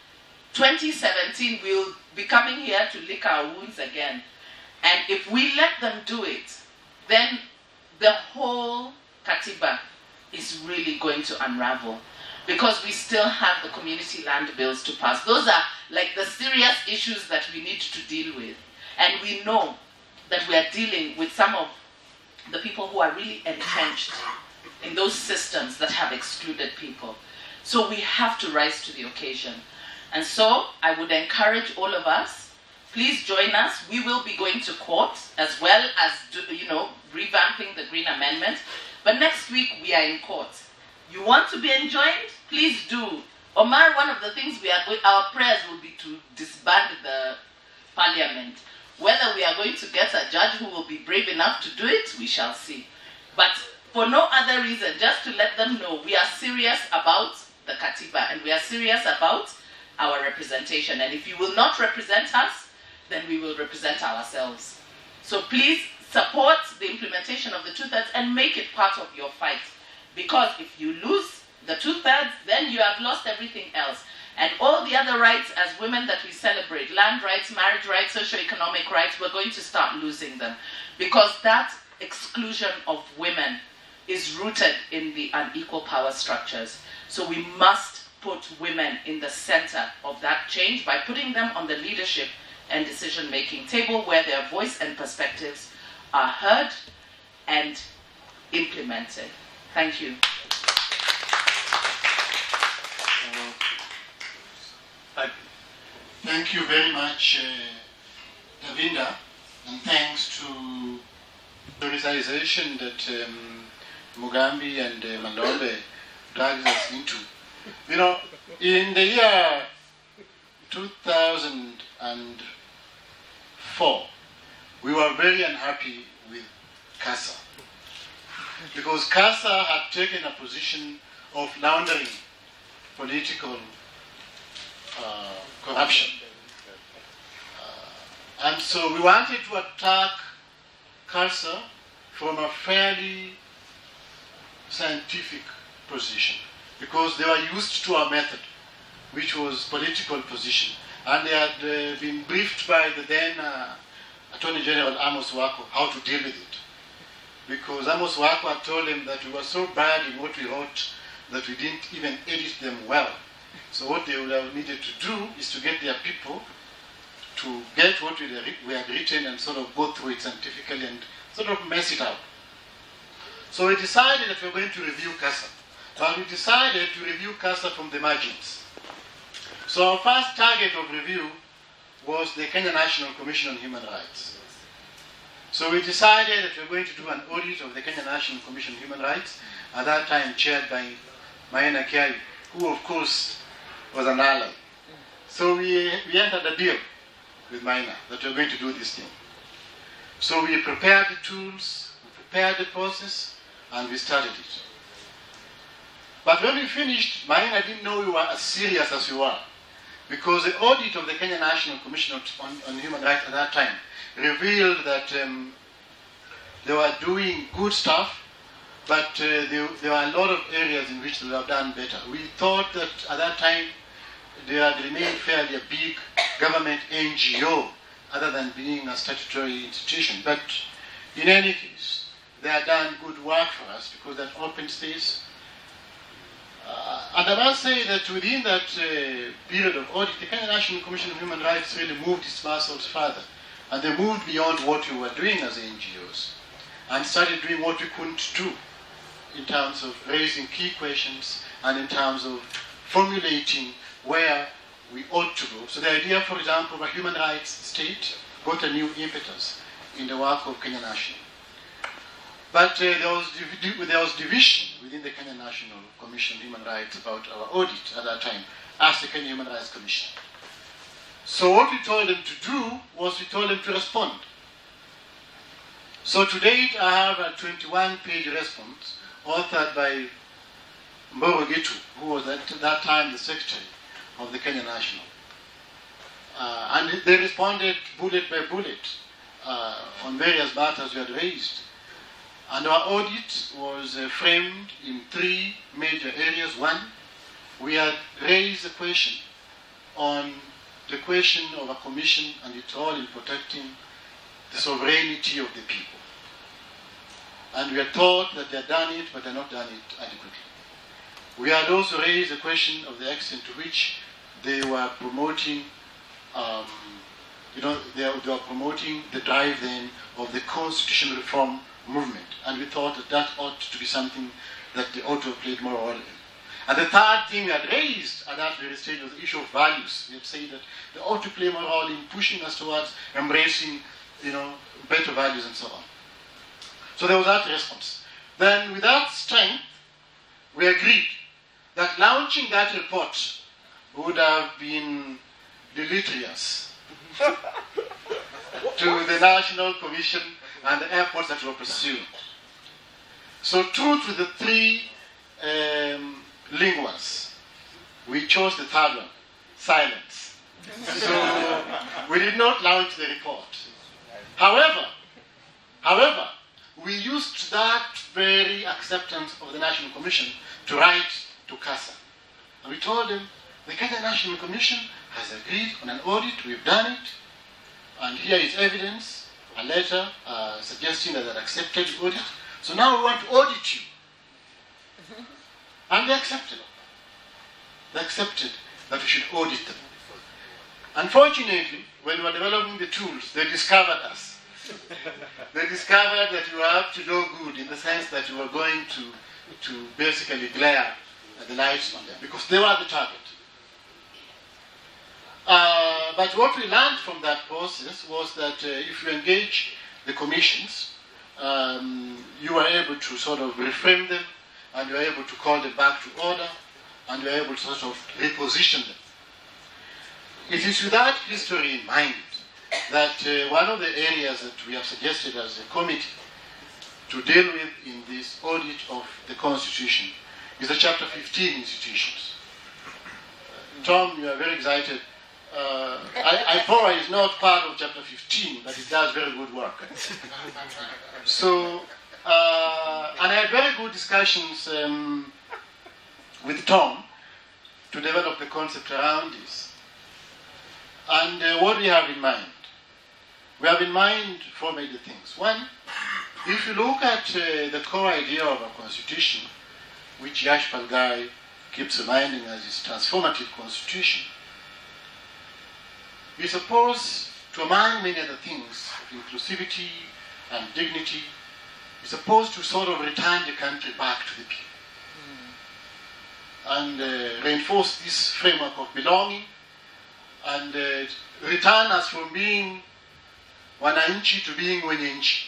2017, we'll be coming here to lick our wounds again. And if we let them do it, then the whole Katiba is really going to unravel. Because we still have the community land bills to pass. Those are like the serious issues that we need to deal with. And we know that we are dealing with some of the people who are really entrenched in those systems that have excluded people. So we have to rise to the occasion. And so I would encourage all of us, please join us. We will be going to court as well as, revamping the Green Amendment. But next week we are in court. You want to be enjoined? Please do. Omar, one of the things our prayers will be to disband the Parliament. Whether we are going to get a judge who will be brave enough to do it, we shall see. But for no other reason, just to let them know we are serious about the Katiba and we are serious about our representation. And if you will not represent us, then we will represent ourselves. So please support the implementation of the 2/3 and make it part of your fight. Because if you lose the 2/3, then you have lost everything else. And all the other rights as women that we celebrate, land rights, marriage rights, socioeconomic rights, we're going to start losing them. Because that exclusion of women is rooted in the unequal power structures. So we must put women in the center of that change by putting them on the leadership and decision-making table where their voice and perspectives are heard and implemented. Thank you. Thank you very much, Davinda, and thanks to the organization that Mugambi and Malombe dragged us into. You know, in the year 2004, we were very unhappy with CASA because CASA had taken a position of laundering political corruption. And so we wanted to attack CASA from a fairly scientific position because they were used to our method, which was political position. And they had been briefed by the then Attorney General Amos Wako how to deal with it. Because Amos Wako had told him that we were so bad in what we wrote that we didn't even edit them well. So what they would have needed to do is to get their people to get what we had written and sort of go through it scientifically and sort of mess it up. So we decided that we were going to review CASA. But we decided to review CASA from the margins. So our first target of review was the Kenya National Commission on Human Rights. So we decided that we were going to do an audit of the Kenya National Commission on Human Rights, at that time chaired by Maina Kiai, who of course was an ally. So we entered a deal with Maina that we were going to do this thing. So we prepared the tools, we prepared the process, and we started it. But when we finished, Maina didn't know we were as serious as we were, because the audit of the Kenya National Commission on Human Rights at that time revealed that they were doing good stuff, but there were a lot of areas in which they would have done better. We thought that at that time they had remained fairly a big government NGO, other than being a statutory institution. But in any case, they had done good work for us because that open space, And I must say that within that period of audit, the Kenya National Commission on Human Rights really moved its muscles further. And they moved beyond what we were doing as NGOs and started doing what we couldn't do in terms of raising key questions and in terms of formulating where we ought to go. So the idea, for example, of a human rights state got a new impetus in the work of Kenya National. But there was division within the Kenya National Commission on Human Rights about our audit at that time as the Kenya Human Rights Commission. So what we told them to do was we told them to respond. So to date I have a 21-page response authored by Mboro Gitu, who was at that time the secretary of the Kenya National. And they responded bullet by bullet on various matters we had raised. And our audit was framed in 3 major areas. One, we had raised a question on the question of a commission and its role in protecting the sovereignty of the people. And we had thought that they had done it, but they had not done it adequately. We had also raised the question of the extent to which they were promoting, they were promoting the drive then of the constitutional reform movement. And we thought that that ought to be something that they ought to have played more role in. And the third thing we had raised at that very stage was the issue of values. We had said that they ought to play more role in pushing us towards embracing, better values and so on. So there was that response. Then with that strength, we agreed that launching that report would have been deleterious to the National Commission and the efforts that were pursued. So true to the 3 linguas, we chose the third one, silence. So we did not launch the report. However, we used that very acceptance of the National Commission to write to CASA. And we told them, the Kenya National Commission has agreed on an audit, we've done it, and here is evidence, a letter suggesting that they accepted the audit. So now we want to audit you. And they accepted. They accepted that we should audit them. Unfortunately, when we were developing the tools, they discovered us. They discovered that we were up to no good in the sense that we were going to basically glare the lights on them because they were the target. But what we learned from that process was that if you engage the commissions, you are able to sort of reframe them, and you are able to call them back to order, and you are able to sort of reposition them. It is with that history in mind that one of the areas that we have suggested as a committee to deal with in this audit of the Constitution is the Chapter 15 institutions. Tom, you are very excited. IPOA is not part of Chapter 15, but it does very good work. So, and I had very good discussions with Tom to develop the concept around this. And what we have in mind? We have in mind 4 major things. One, if you look at the core idea of a constitution, which Yash Palgai keeps reminding us is transformative constitution, we're supposed to, among many other things, inclusivity and dignity, we're supposed to sort of return the country back to the people. And reinforce this framework of belonging and return us from being wananchi to being wenyenchi.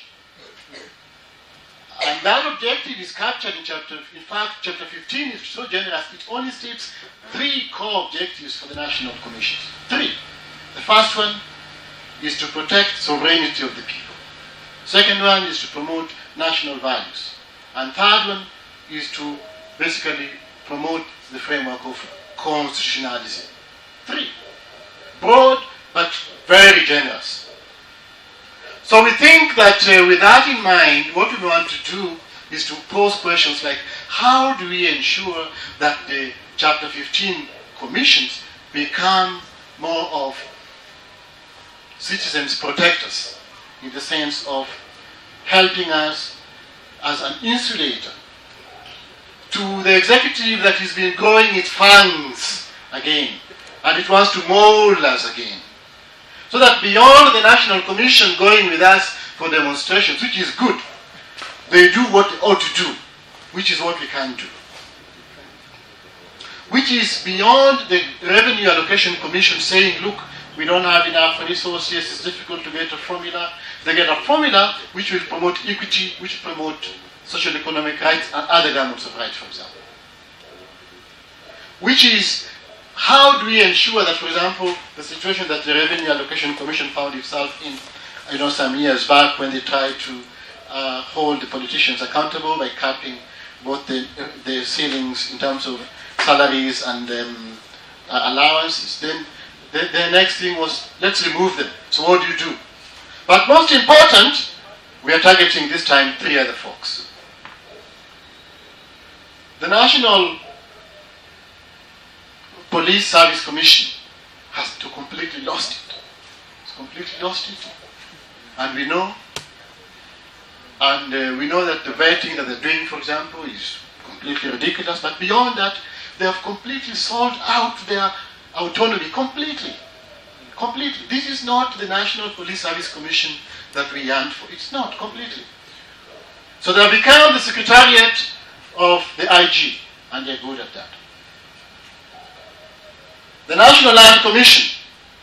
And that objective is captured in Chapter 15 is so generous, it only states 3 core objectives for the national commissions. 3. The first one is to protect sovereignty of the people. Second one is to promote national values. And third one is to basically promote the framework of constitutionalism. 3. Broad, but very generous. So we think that with that in mind, what we want to do is to pose questions like, how do we ensure that the Chapter 15 commissions become more of citizens protectors in the sense of helping us as an insulator to the executive that has been growing its fangs again, and it wants to mold us again. So that beyond the National Commission going with us for demonstrations, which is good, they do what they ought to do, which is what we can do. Which is beyond the Revenue Allocation Commission saying, look, we don't have enough resources, it's difficult to get a formula. They get a formula which will promote equity, which will promote social economic rights and other elements of rights, for example. Which is, how do we ensure that, for example, the situation that the Revenue Allocation Commission found itself in, some years back when they tried to hold the politicians accountable by capping both the ceilings in terms of salaries and allowances. Then the next thing was, let's remove them. So what do? But most important, we are targeting this time 3 other folks. The National Police Service Commission has completely lost it. It's completely lost it. And we know that the vetting that they're doing, for example, is completely ridiculous. But beyond that, they have completely sold out their autonomy, completely. Completely. This is not the National Police Service Commission that we yearned for. It's not, completely. So they have become the secretariat of the IG, and they're good at that. The National Land Commission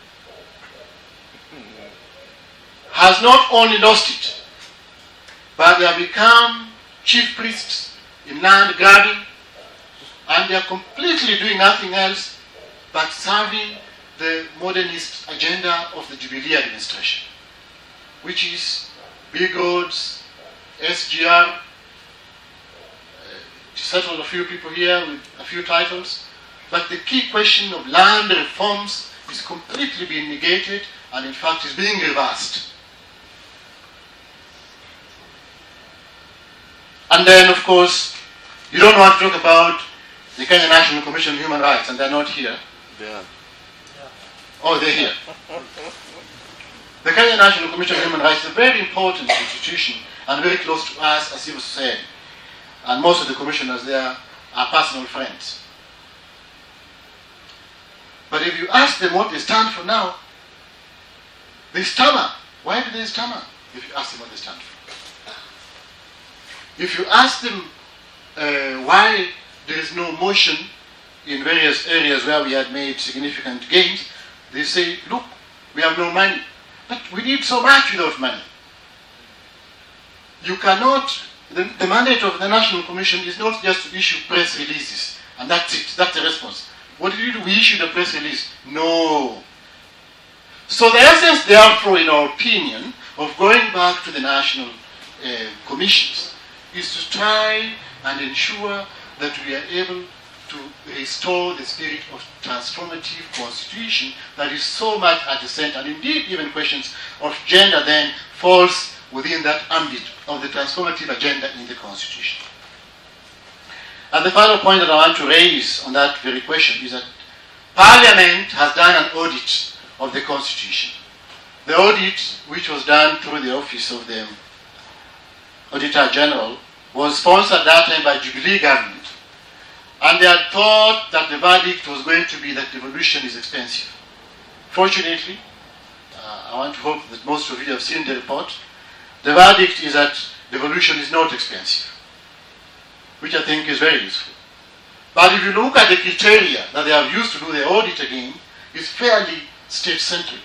has not only lost it, but they have become chief priests in land grabbing, and they are completely doing nothing else but serving the modernist agenda of the Jubilee administration, which is big roads, SGR, settled a few people here with a few titles, but the key question of land reforms is completely being negated and in fact is being reversed. And then, of course, you don't want to talk about the Kenya National Commission on Human Rights, and they're not here. Yeah. Oh, they're here. The Kenya National Commission on Human Rights is a very important institution and very close to us as civil society. And most of the commissioners there are personal friends. But if you ask them what they stand for now, they stammer. Why do they stammer if you ask them what they stand for? If you ask them why there is no motion in various areas where we had made significant gains, they say, look, we have no money. But we need so much without money. You cannot, the mandate of the National Commission is not just to issue press releases, and that's it, that's the response. What did we do? We issued a press release. No. So the essence, therefore, in our opinion, of going back to the national commissions is to try and ensure that we are able to restore the spirit of transformative constitution that is so much at the center, and indeed even questions of gender then falls within that ambit of the transformative agenda in the constitution. And the final point that I want to raise on that very question is that Parliament has done an audit of the constitution. The audit, which was done through the office of the Auditor General, was sponsored that time by Jubilee government. And they had thought that the verdict was going to be that devolution is expensive. Fortunately, I want to hope that most of you have seen the report. The verdict is that devolution is not expensive, which I think is very useful. But if you look at the criteria that they have used to do the audit again, it's fairly state-centric.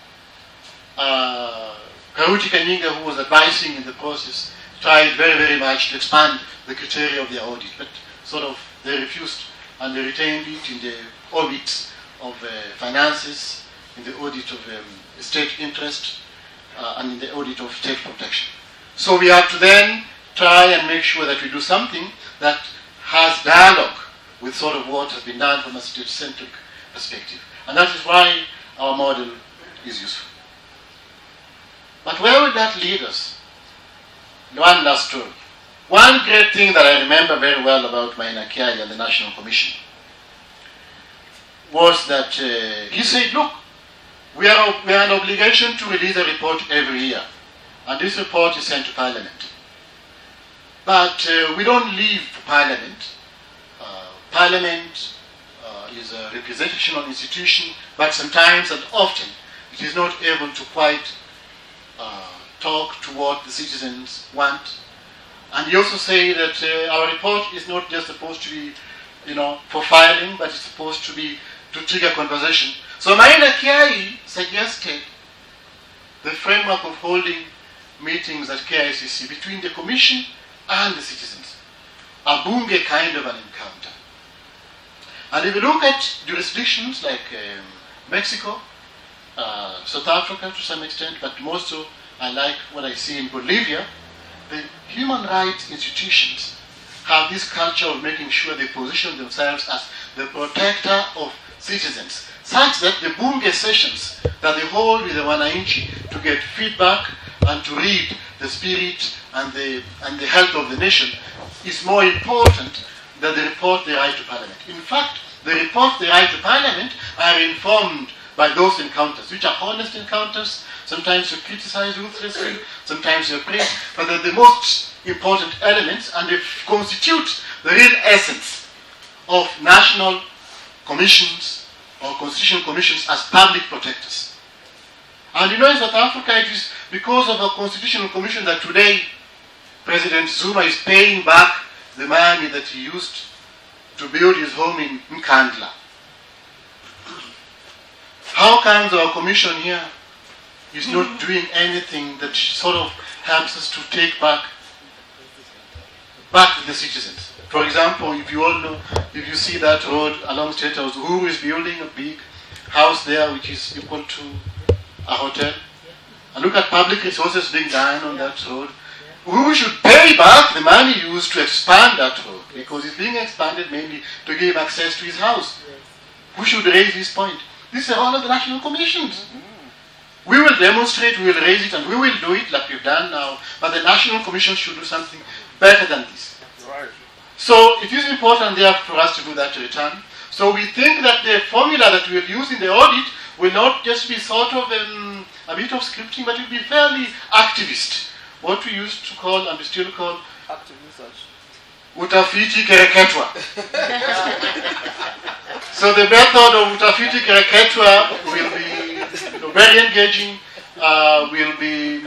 Kauti Kanyinga, who was advising in the process, tried very, very much to expand the criteria of their audit, but sort of they refused, and they retained it in the audits of finances, in the audit of state interest, and in the audit of state protection. So we have to then try and make sure that we do something that has dialogue with sort of what has been done from a state-centric perspective. And that is why our model is useful. But where would that lead us? One last story. One great thing that I remember very well about Maina Kiai and the National Commission was that he said, look, we are an obligation to release a report every year. And this report is sent to Parliament. But we don't leave Parliament Parliament is a representational institution, but sometimes and often it is not able to quite talk to what the citizens want. And you also say that our report is not just supposed to be, profiling, but it's supposed to be to trigger conversation. So Maina Kiai suggested the framework of holding meetings at KICC between the Commission and the citizens. A bunge kind of an encounter. And if you look at jurisdictions like Mexico, South Africa to some extent, but more so I like what I see in Bolivia, the human rights institutions have this culture of making sure they position themselves as the protector of citizens, such that the bunge sessions that they hold with the wananchi to get feedback and to read the spirit and the health of the nation is more important than the report they write to Parliament. In fact, the reports they write to Parliament are informed by those encounters, which are honest encounters. Sometimes you criticize ruthlessly, sometimes you praise, but they're the most important elements, and they constitute the real essence of national commissions or constitutional commissions as public protectors. And in South Africa, it is because of a constitutional commission that today President Zuma is paying back the money that he used to build his home in Nkandla. How comes our commission here is not doing anything that sort of helps us to take back the citizens? For example, if you all know, if you see that road along State House, who is building a big house there which is equal to a hotel? And look at public resources being done on that road. Who should pay back the money used to expand that road? Because it's being expanded mainly to give access to his house. Who should raise this point? This is all of the national commissions. We will demonstrate, we will raise it, and we will do it like we've done now. But the national commission should do something better than this. Right. So it is important there for us to do that return. So we think that the formula that we'll use in the audit will not just be sort of a bit of scripting, but it will be fairly activist. What we used to call, and we still call, active research. Utafiti kereketwa. So the method of Utafiti kereketwa will be very engaging, will be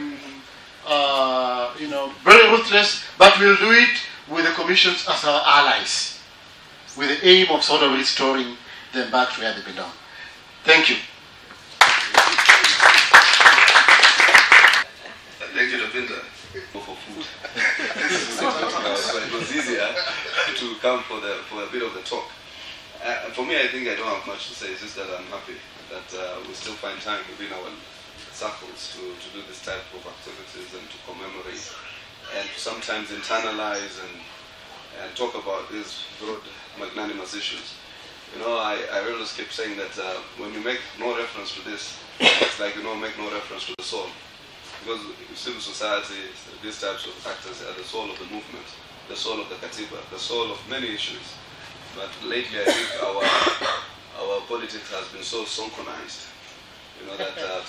very ruthless, but we'll do it with the commissions as our allies, with the aim of sort of restoring them back to where they belong. Thank you. Thank you, Ravinda, for food. So it was easier to come for a bit of the talk. For me, I think I don't have much to say. It's just that I'm happy that we still find time within our circles to do this type of activities and to commemorate and to sometimes internalize and talk about these broad magnanimous issues. I always keep saying that when you make no reference to this, it's like make no reference to the soul. Because civil society, these types of actors are the soul of the movement, the soul of the Katiba, the soul of many issues. But lately I think our politics has been so synchronized, that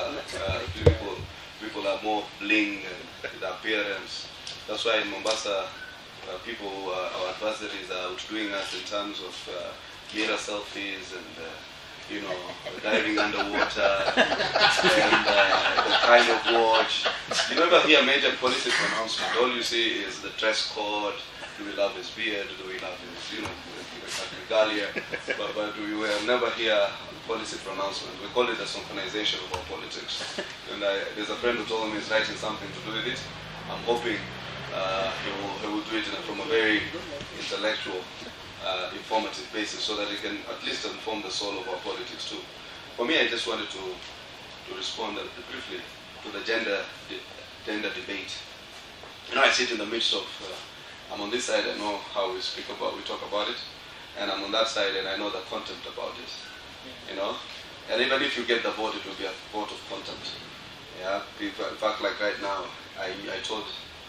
people are more bling and the appearance. That's why in Mombasa, our adversaries are outdoing us in terms of gear selfies and diving underwater and the kind of watch. You never hear major policy pronouncements. All you see is the dress code. Do we love his beard? Do we love his, regalia? But we will never hear policy pronouncement. We call it a synchronization of our politics. And there's a friend who told me he's writing something to do with it. I'm hoping he will do it from a very intellectual, informative basis so that it can at least inform the soul of our politics too. For me, I just wanted to respond briefly to the gender debate. I sit in the midst of, I'm on this side, I know how we talk about it, and I'm on that side and I know the content about it, and even if you get the vote, it will be a vote of content. Yeah, in fact, like right now, I told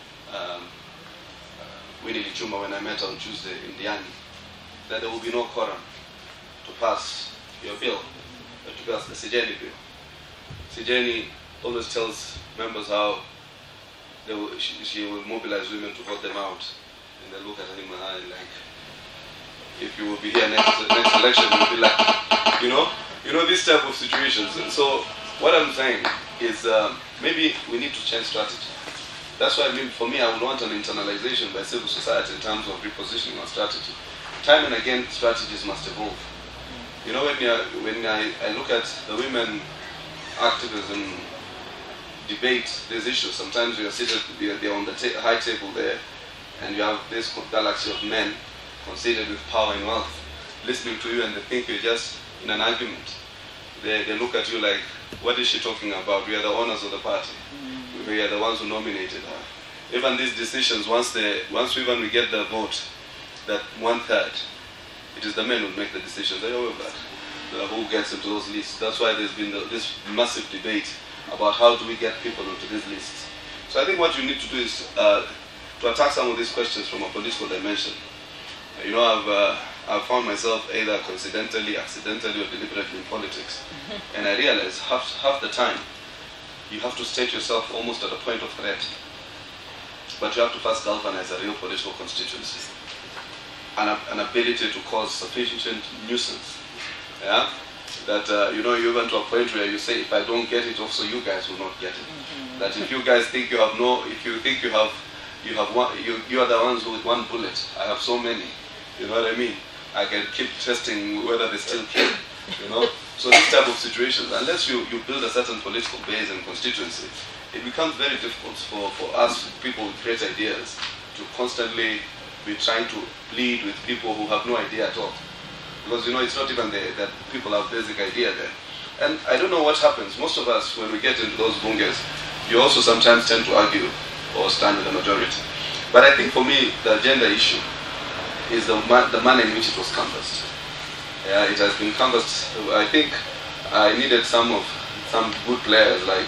Winnie Lichuma when I met on Tuesday in Diani that there will be no quorum to pass your bill, to pass the Sijeni bill. Sijeni always tells members how she will mobilize women to vote them out, and they look at him and I like, if you will be here next election, you'll be like, you know these type of situations. And so what I'm saying is maybe we need to change strategy. That's why for me, I would want an internalization by civil society in terms of repositioning our strategy. Time and again, strategies must evolve. You know, when I look at the women activism debate, these issues, sometimes you're seated, they're on the high table there, and you have this galaxy of men considered with power and wealth, listening to you, and they think you're just in an argument. They look at you like, what is she talking about? We are the owners of the party. We are the ones who nominated her. Even these decisions, once we get the vote, that 1/3, it is the men who make the decisions. They know that. Who gets into those lists. That's why there's been this massive debate about how do we get people into these lists. So I think what you need to do is to attack some of these questions from a political dimension. You know, I've found myself either coincidentally, accidentally, or deliberately in politics. And I realize half the time, you have to state yourself almost at a point of threat. But you have to first galvanize a real political constituency. An ability to cause sufficient nuisance. Yeah? That, you know, you even to a point where you say, if I don't get it, also you guys will not get it. That if you guys think you have if you think you have one, you are the ones with one bullet. I have so many. You know what I mean? I can keep testing whether they still kill. You know? So this type of situations, unless you build a certain political base and constituency, it becomes very difficult for us, people with great ideas, to constantly be trying to plead with people who have no idea at all. Because, you know, it's not even that people have basic idea there. And I don't know what happens. Most of us, when we get into those bunges, you also sometimes tend to argue or stand with the majority. But I think for me, the agenda issue is the manner in which it was canvassed. Yeah, it has been canvassed. I think I needed some good players like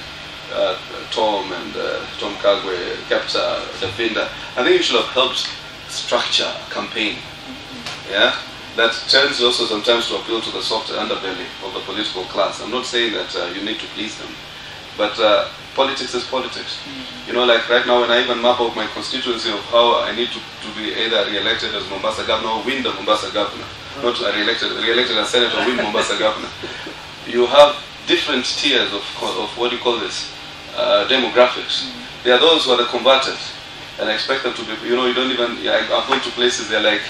Tom and Tom Kagwe, Kepta, Davinda. I think it should have helped structure a campaign. Yeah, that tends also sometimes to appeal to the soft underbelly of the political class. I'm not saying that you need to please them, but politics is politics. You know, like right now when I even map out my constituency of how I need to be either re-elected as Mombasa governor or win the Mombasa governor, not re-elected as senator or win Mombasa governor. You have different tiers of what do you call this, demographics. There are those who are the converted, and I expect them to be, you know, you don't even, I'm going to places, they're like,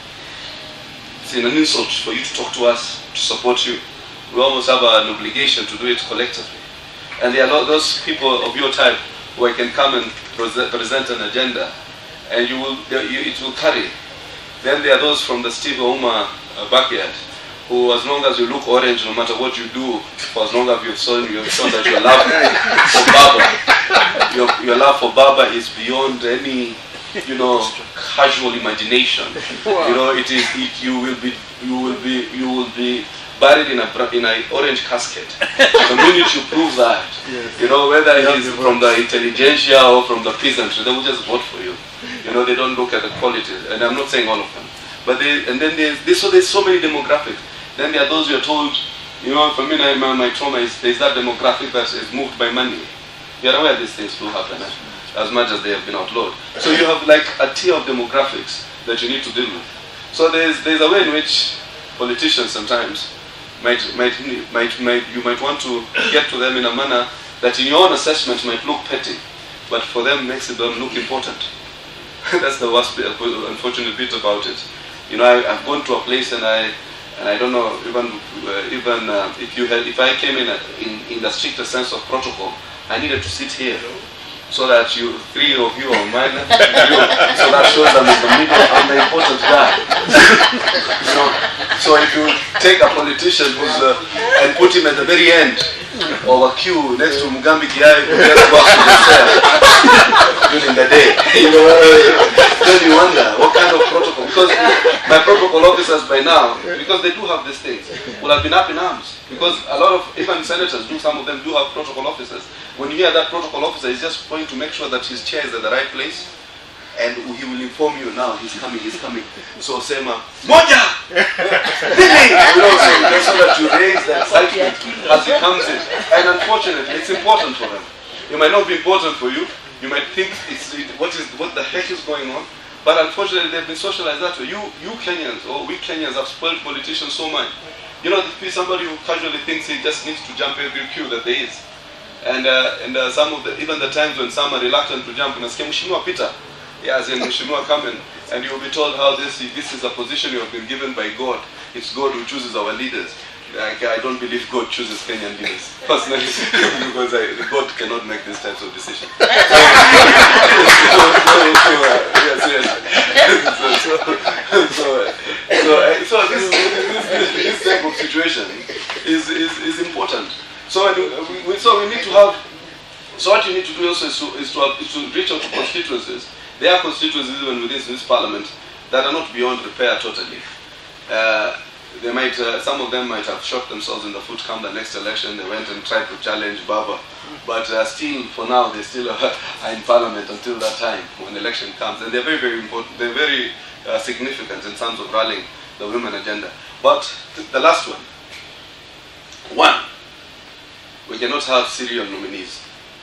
it's an insult for you to talk to us, to support you. We almost have an obligation to do it collectively. And there are those people of your type who I can come and present an agenda, and it will carry. Then there are those from the Steve Ouma backyard, who, as long as you look orange, no matter what you do, for as long as you've shown that your love for Baba, your love for Baba is beyond any, you know, casual imagination. Wow. You know, you will be buried in an orange casket. The minute you prove that, yes, you know, whether he's from the intelligentsia or from the peasantry, they will just vote for you. You know, they don't look at the quality, and I'm not saying all of them, but there's so many demographics. Then there are those who are told, you know, for me, my trauma is there's that demographic that is moved by money. You are aware these things do happen, as much as they have been outlawed. So you have like a tier of demographics that you need to deal with. So there's a way in which politicians sometimes you might want to get to them in a manner that in your own assessment might look petty, but for them makes it look important. That's the worst, unfortunate bit about it. You know, I've gone to a place and I don't know, even if I came in the strictest sense of protocol, I needed to sit here so that three of you are mine, so that shows I'm in the middle, I'm the important guy. You know, so if you take a politician and put him at the very end of a queue next to Mugambi Kiai, who just walks to himself during the day, you know, then you wonder what kind of protocol. Because my protocol officers by now, because they do have these things, will have been up in arms. Because a lot of, even senators some of them do have protocol officers. When you hear that protocol officer, he's just going to make sure that his chair is at the right place, and he will inform you now, he's coming. So Sema, Moja! Really? You know, so that you raise the excitement as he comes in. And unfortunately, it's important for them. It might not be important for you. You might think what the heck is going on, But unfortunately, they've been socialized that way. You Kenyans, or we Kenyans, have spoiled politicians so much. You know, somebody who casually thinks he just needs to jump every queue that there is. And some of even the times when some are reluctant to jump, unasikia Mheshimiwa Peter, yes, and Mheshimiwa come and you'll be told how this is a position you have been given by God. It's God who chooses our leaders. I don't believe God chooses Kenyan leaders, personally, because God cannot make these types of decisions. So this type of situation is important. So we need to have. So what you need to do also is to reach out to constituencies. There are constituencies even within this parliament that are not beyond repair totally. They might, some of them might have shot themselves in the foot come the next election. They went and tried to challenge Baba, but still, for now, they still are in parliament until that time when the election comes. And they're very, very important. They're very significant in terms of rallying the women agenda. But the last one, we cannot have serial nominees.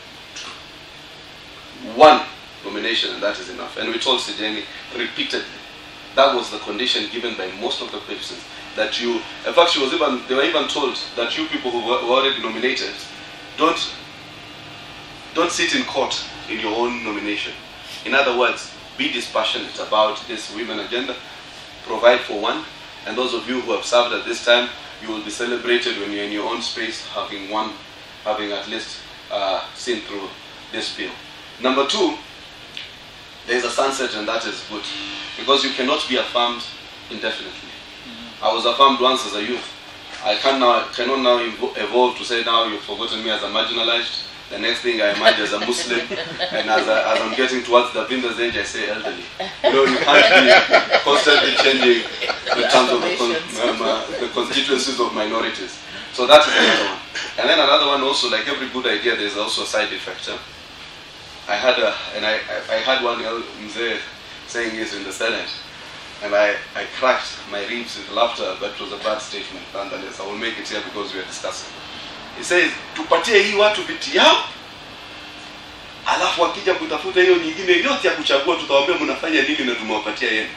One nomination, and that is enough. And we told Sejeni repeatedly, that was the condition given by most of the persons. That you, in fact, they were even told that you people who were already nominated, don't sit in court in your own nomination. In other words, be dispassionate about this women agenda, provide for one, and those of you who have served at this time, you will be celebrated when you're in your own space, having at least seen through this bill. Number two, there is a sunset, and that is good, because you cannot be affirmed indefinitely. I was affirmed once as a youth. I cannot now evolve to say now you've forgotten me as a marginalized. The next thing I emerge as a Muslim, and as I'm getting towards the Binda's age, I say elderly. You know, you can't be constantly changing in terms of the constituencies of minorities. So that's another one. And then another one also, like every good idea, there's also a side effect. I had one Mzee saying this in the Senate. And I cracked my ribs with laughter, but it was a bad statement. Nonetheless, I will make it here because we are discussing. He says, tupatie hii watu viti yao, alafu wakija kutafuta hiyo nyingine yote ya kuchagua, tutawaambia mnafanya nini na tumewapatia yenu.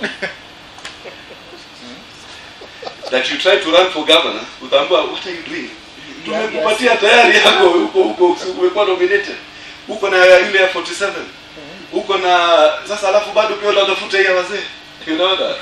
That you try to run for governor, utaambiwa, what are you doing? Tumekupatia tayari yako, umekuwa nominated. Uko na ile ya 47. Uko na, sasa alafu bado pia unatafuta hii ya wazee. You know that.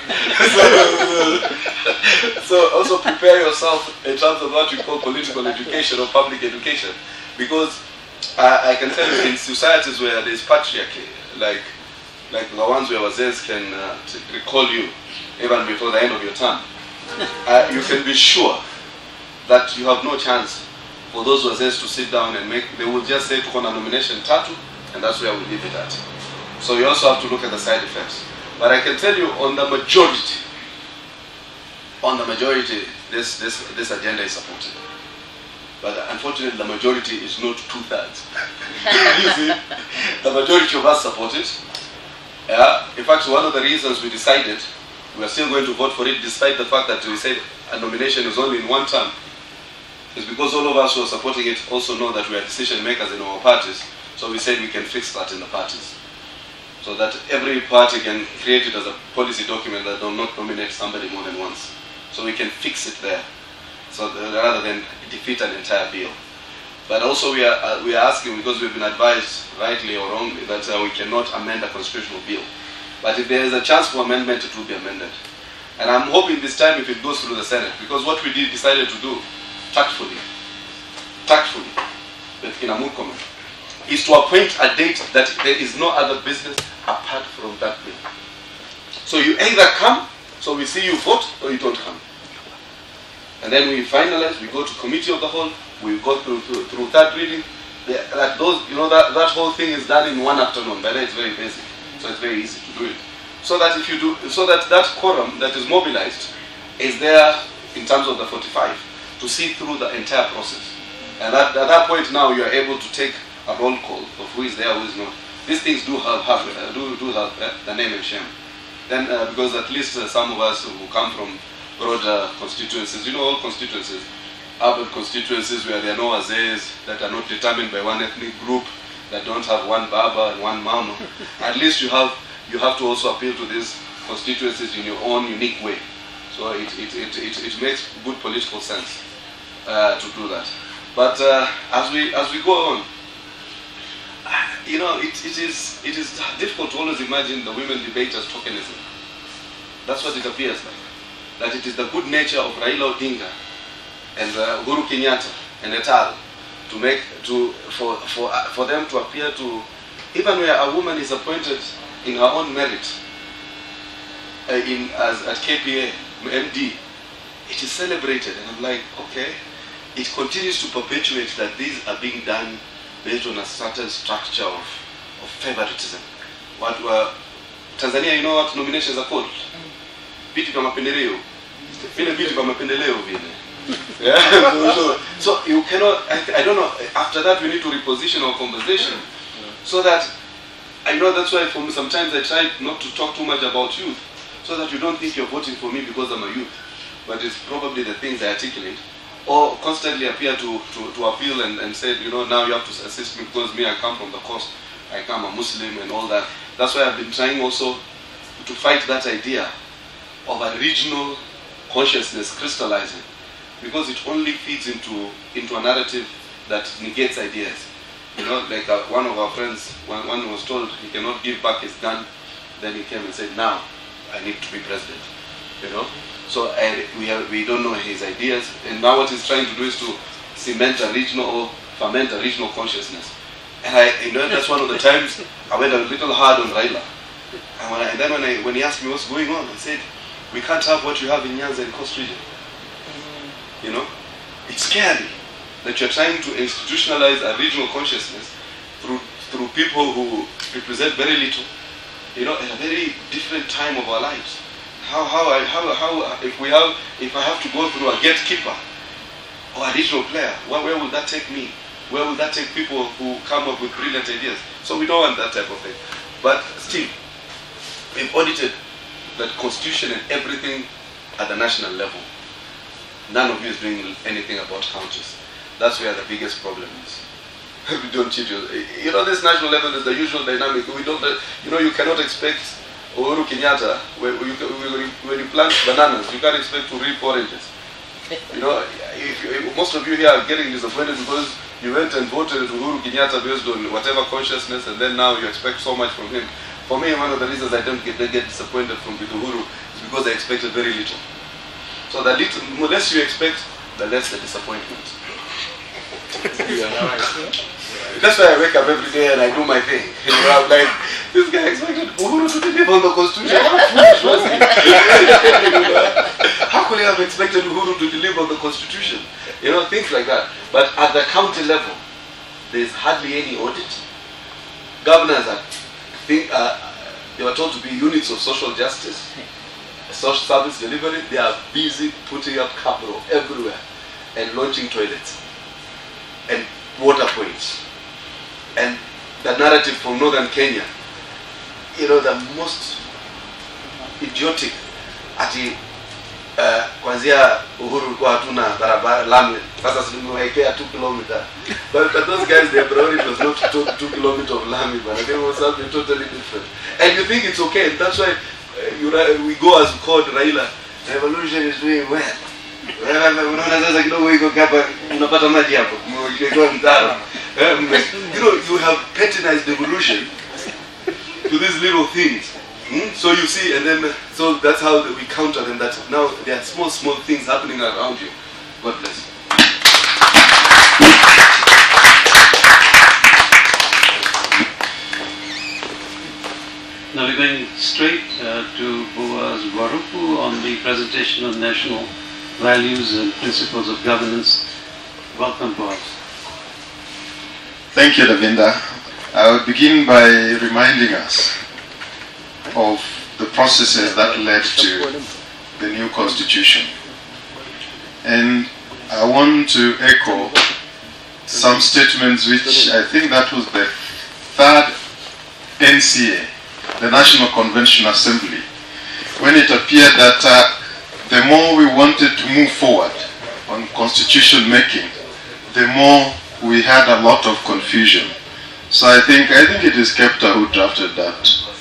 So also prepare yourself in terms of what we call political education or public education, because I can tell you in societies where there's patriarchy, like the ones where wazes can recall you even before the end of your term, you can be sure that you have no chance for those wazes to sit down and they will just say tuko na nomination tatu, and that's where we leave it at. So you also have to look at the side effects. But I can tell you, on the majority, this agenda is supported. But unfortunately, the majority is not 2/3. You see, the majority of us support it. In fact, one of the reasons we decided we are still going to vote for it, despite the fact that we said a nomination is only in one term, is because all of us who are supporting it also know that we are decision makers in our parties. So we said we can fix that in the parties, so that every party can create it as a policy document that does not nominate somebody more than once. So we can fix it there, so rather than defeat an entire bill. But also we are asking, because we've been advised, rightly or wrongly, that we cannot amend a constitutional bill. But if there is a chance for amendment, it will be amended. And I'm hoping this time if it goes through the Senate, because what we decided to do, tactfully, but in a mood comment, is to appoint a date that there is no other business apart from that bill. So you either come, so we see you vote, or you don't come. And then we finalize, we go to committee of the whole, we go through third reading. That whole thing is done in one afternoon. By then it's very basic, so it's very easy to do it. So that if you do, so that quorum that is mobilized is there in terms of the 45 to see through the entire process. And at that point now you are able to take a roll call of who is there, who is not. These things do have the name and shame. Then because at least some of us who come from broader constituencies, you know, all constituencies, urban constituencies where there are no Azays, that are not determined by one ethnic group, that don't have one Baba and one Mama, at least you have you have to also appeal to these constituencies in your own unique way. So it makes good political sense to do that. But as we go on, you know, it is difficult to always imagine the women debate as tokenism. That's what it appears like. That it is the good nature of Raila Odinga and Uhuru Kenyatta and et al. For them to appear to, even where a woman is appointed in her own merit, at KPA, MD, it is celebrated, and I'm like, okay, it continues to perpetuate that these are being done based on a certain structure of favoritism. What Tanzania, you know what nominations are called? Viti vya mapendeleo. Vile viti vya mapendeleo vile. Yeah. So you cannot, I don't know, after that we need to reposition our conversation so that, I know that's why for me sometimes I try not to talk too much about youth, so that you don't think you're voting for me because I'm a youth, but it's probably the things I articulate, or constantly appear to appeal and say, you know, now you have to assist me because me, I come from the coast, I come a Muslim and all that. That's why I've been trying also to fight that idea of a regional consciousness crystallizing, because it only feeds into a narrative that negates ideas. You know, like one of our friends, one was told he cannot give back his gun, then he came and said, now I need to be president. You know, so we don't know his ideas, and now what he's trying to do is to cement a regional or ferment a regional consciousness. And you know, that's one of the times I went a little hard on Raila. And then when he asked me what's going on, I said, we can't have what you have in Nyanza and Coast Region. You know, it's scary that you're trying to institutionalize a regional consciousness through people who represent very little, you know, at a very different time of our lives. If I have to go through a gatekeeper or a regional player, where will that take me? Where will that take people who come up with brilliant ideas? So we don't want that type of thing. But still, we've audited the constitution and everything at the national level. None of you is doing anything about counties. That's where the biggest problem is. We don't cheat you. You know, this national level is the usual dynamic. We don't, you know, you cannot expect Uhuru Kenyatta, when you plant bananas, you can't expect to reap oranges. You know, most of you here are getting disappointed because you went and voted Uhuru Kenyatta based on whatever consciousness, and then now you expect so much from him. For me, one of the reasons I don't get disappointed with Uhuru is because I expected very little. So the less you expect, the less the disappointment. That's why I wake up every day and I do my thing. You know, I'm like, this guy expected Uhuru to deliver on the constitution. How foolish was he? How could he have expected Uhuru to deliver on the constitution? You know, things like that. But at the county level, there's hardly any audit. Governors they were told to be units of social justice, social service delivery. They are busy putting up capital everywhere and launching toilets and water points. And the narrative from northern Kenya, you know, the most idiotic ati kwanzia Uhuru kwa hatuna barabara lami, sasa tulimewekea 2 kilometers. But those guys, their priority was not to 2 kilometers of lami, but they were something totally different. And you think it's okay, and that's why we go as called Raila, revolution is doing well. Unaona sasa kidogo iko hapa unapata maji hapo. You know, you have patronized evolution to these little things. So you see, and then, so that's how we counter them, that now there are small things happening around you. God bless you. Now we're going straight to Boaz Warupu on the presentation on national values and principles of governance. Welcome, Boaz. Thank you, Davinda. I will begin by reminding us of the processes that led to the new constitution. And I want to echo some statements which I think that was the third NCA, the National Convention Assembly, when it appeared that the more we wanted to move forward on constitution making, the more we had a lot of confusion. So I think it is Kepta who drafted that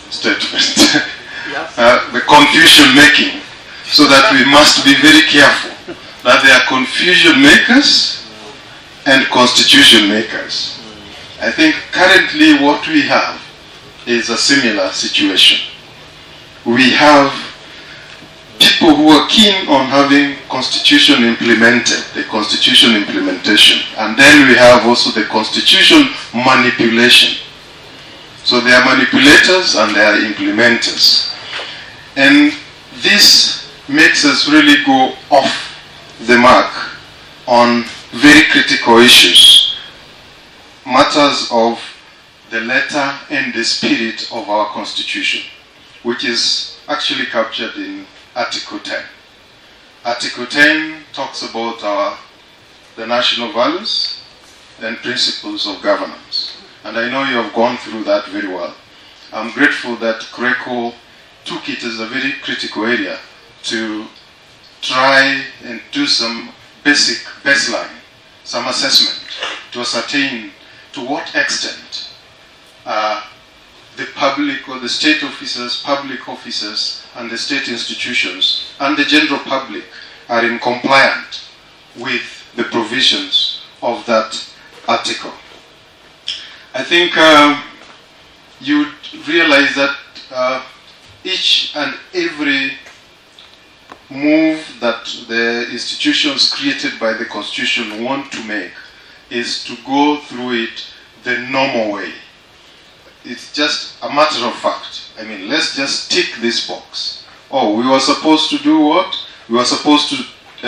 statement, the confusion making, so that we must be very careful that they are confusion makers and constitution makers. I think currently what we have is a similar situation. We have people who are keen on having constitution implemented, the constitution implementation, and then we have also the constitution manipulation. So they are manipulators and they are implementers. And this makes us really go off the mark on very critical issues, matters of the letter and the spirit of our constitution, which is actually captured in Article 10. Article 10 talks about the national values and principles of governance. And I know you have gone through that very well. I'm grateful that CRECO took it as a very critical area to try and do some basic baseline, some assessment to ascertain to what extent the public or the state officers, public officers, and the state institutions and the general public are in compliance with the provisions of that article. I think you realize that each and every move that the institutions created by the Constitution want to make is to go through it the normal way. It's just a matter of fact. I mean, let's just tick this box. Oh, we were supposed to do what? We were supposed to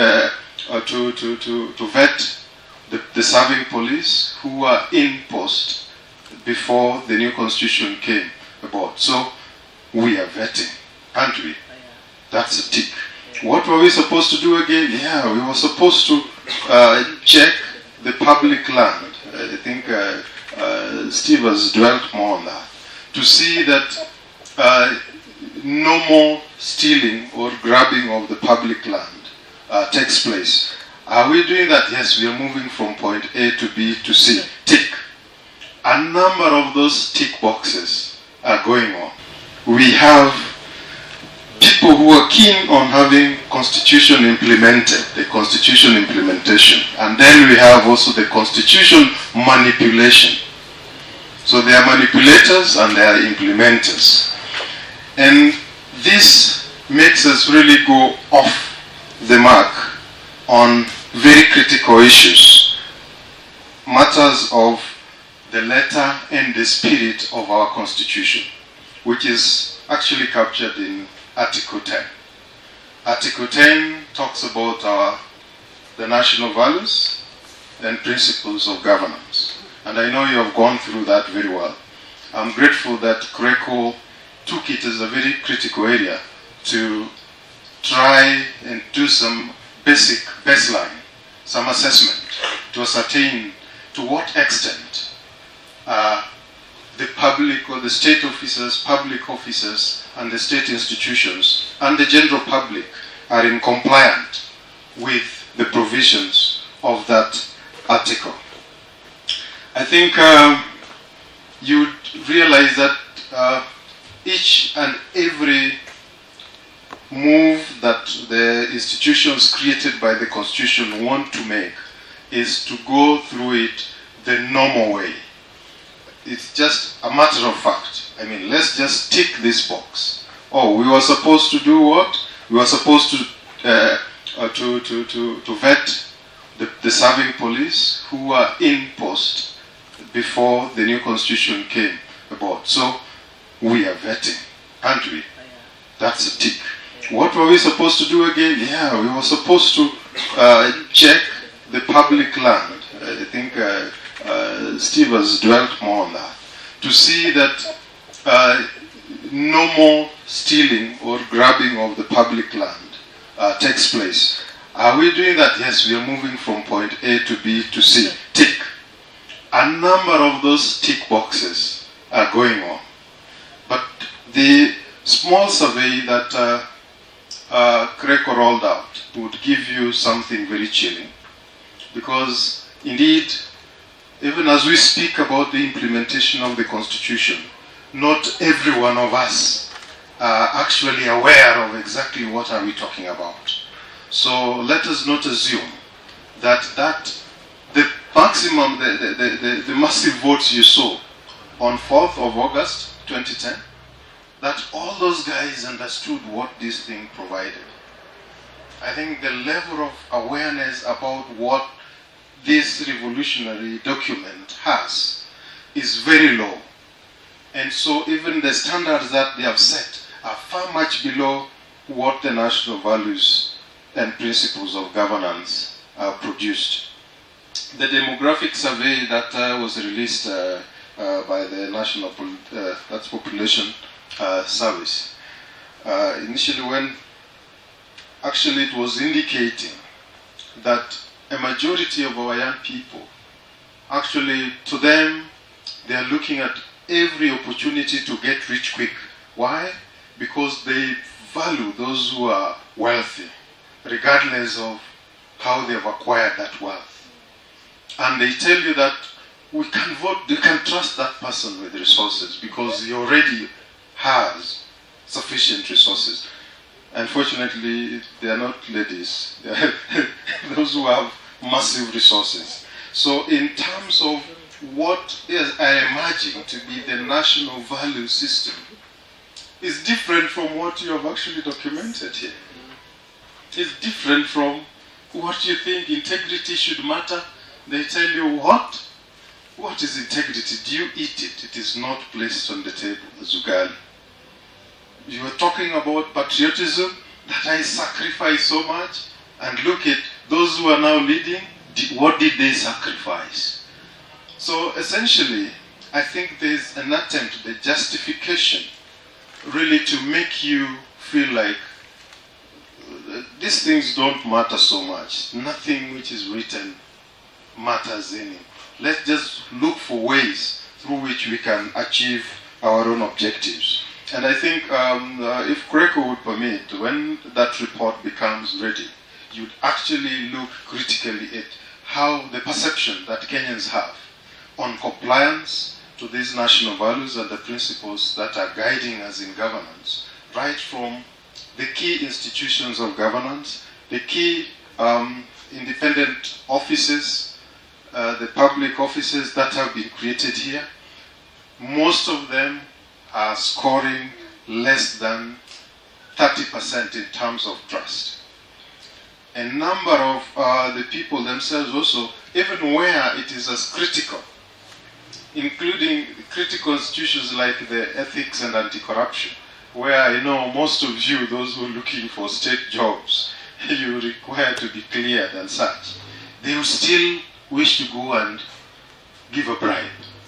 vet the serving police who were in post before the new Constitution came about. So we are vetting, aren't we? That's a tick. What were we supposed to do again? Yeah, we were supposed to check the public land. I think Steve has dwelt more on that. To see that no more stealing or grabbing of the public land takes place. Are we doing that? Yes, we are moving from point A to B to C. Tick. A number of those tick boxes are going on. We have people who are keen on having constitution implemented, the constitution implementation, and then we have also the constitution manipulation. So they are manipulators and they are implementers. And this makes us really go off the mark on very critical issues, matters of the letter and the spirit of our Constitution, which is actually captured in Article 10. Article 10 talks about the national values and principles of governance. And I know you have gone through that very well. I'm grateful that CRECO took it as a very critical area to try and do some basic baseline, some assessment to ascertain to what extent the public or the state officers, public officers, and the state institutions and the general public are in compliance with the provisions of that article. I think you realize that each and every move that the institutions created by the Constitution want to make is to go through it the normal way. It's just a matter of fact. I mean, let's just tick this box. Oh, we were supposed to do what? We were supposed to vet the serving police who were in post before the new Constitution came about. So we are vetting, aren't we? That's a tick. What were we supposed to do again? Yeah, we were supposed to check the public land. I think Steve has dwelt more on that. To see that no more stealing or grabbing of the public land takes place. Are we doing that? Yes, we are moving from point A to B to C. Tick. A number of those tick boxes are going on. But the small survey that CRECO rolled out would give you something very chilling. Because indeed, even as we speak about the implementation of the Constitution, not every one of us are actually aware of exactly what are we talking about. So let us not assume that the maximum, the massive votes you saw on 4th of August 2010, that all those guys understood what this thing provided. I think the level of awareness about what this revolutionary document has is very low. And so even the standards that they have set are far much below what the national values and principles of governance produced. The demographic survey that was released by the National that's Population Service, initially when actually it was indicating that a majority of our young people, actually to them, they are looking at every opportunity to get rich quick. Why? Because they value those who are wealthy, regardless of how they have acquired that wealth. And they tell you that we can vote, you can trust that person with resources because he already has sufficient resources. Unfortunately, they are not ladies. They are those who have massive resources. So in terms of what I imagine to be the national value system is different from what you have actually documented here. It's different from what you think integrity should matter. They tell you what? What is integrity? Do you eat it? It is not placed on the table as ugali. You are talking about patriotism, that I sacrifice so much, and look at those who are now leading, what did they sacrifice? So essentially, I think there's an attempt, the justification, really to make you feel like these things don't matter so much. Nothing which is written matters any. Let's just look for ways through which we can achieve our own objectives. And I think if Greco would permit, when that report becomes ready, you'd actually look critically at how the perception that Kenyans have on compliance to these national values and the principles that are guiding us in governance, right from the key institutions of governance, the key independent offices, the public offices that have been created here. Most of them are scoring less than 30% in terms of trust. A number of the people themselves also, even where it is as critical, including critical institutions like the ethics and anti-corruption, where I know most of you, those who are looking for state jobs, you require to be cleared and such. They will still wish to go and give a bribe.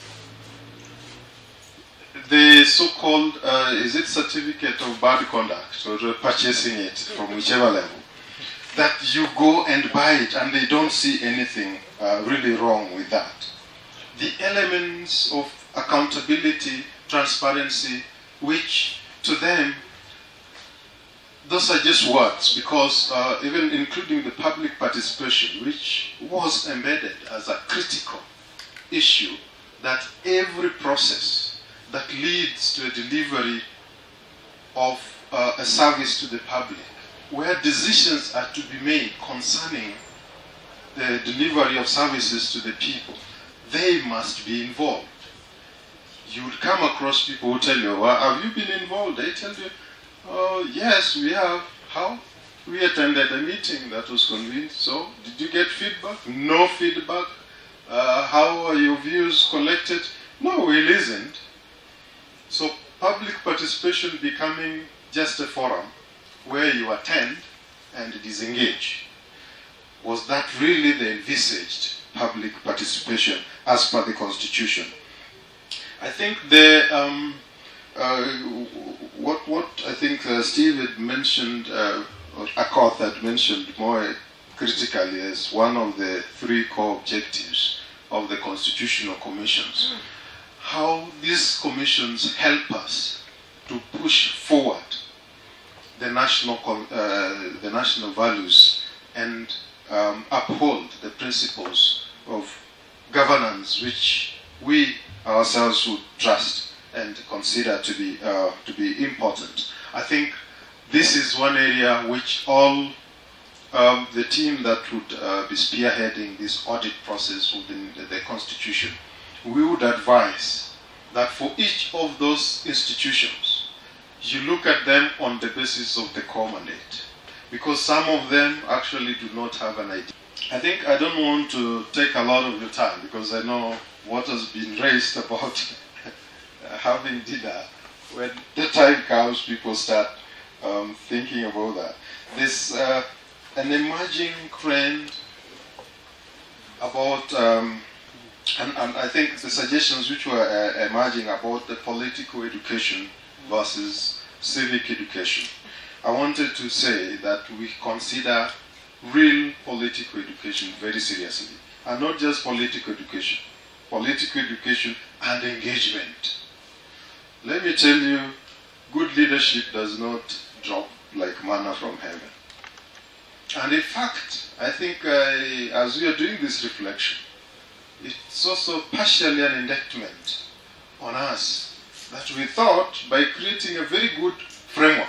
The so-called, is it certificate of bad conduct, or purchasing it from whichever level, that you go and buy it and they don't see anything really wrong with that. The elements of accountability, transparency, which to them, those are just words, because even including the public participation, which was embedded as a critical issue, that every process that leads to a delivery of a service to the public, where decisions are to be made concerning the delivery of services to the people, they must be involved. You would come across people who tell you, well, have you been involved? They tell you, oh, yes, we have. How? We attended a meeting that was convened. So, did you get feedback? No feedback. How are your views collected? No, we listened. So, public participation becoming just a forum where you attend and disengage. Was that really the envisaged public participation as per the Constitution? I think the what I think Steve had mentioned, or Akoth had mentioned more critically as one of the three core objectives of the constitutional commissions. How these commissions help us to push forward the national values and uphold the principles of governance which we ourselves would trust and consider to be important. I think this is one area which all the team that would be spearheading this audit process within the Constitution, we would advise that for each of those institutions, you look at them on the basis of the core mandate, because some of them actually do not have an idea. I think I don't want to take a lot of your time, because I know what has been raised about having dinner. When the time comes, people start thinking about that. There's an emerging trend about, and I think the suggestions which were emerging about the political education versus civic education. I wanted to say that we consider real political education very seriously, and not just political education and engagement. Let me tell you, good leadership does not drop like manna from heaven. And in fact, I think as we are doing this reflection, it's also partially an indictment on us that we thought by creating a very good framework,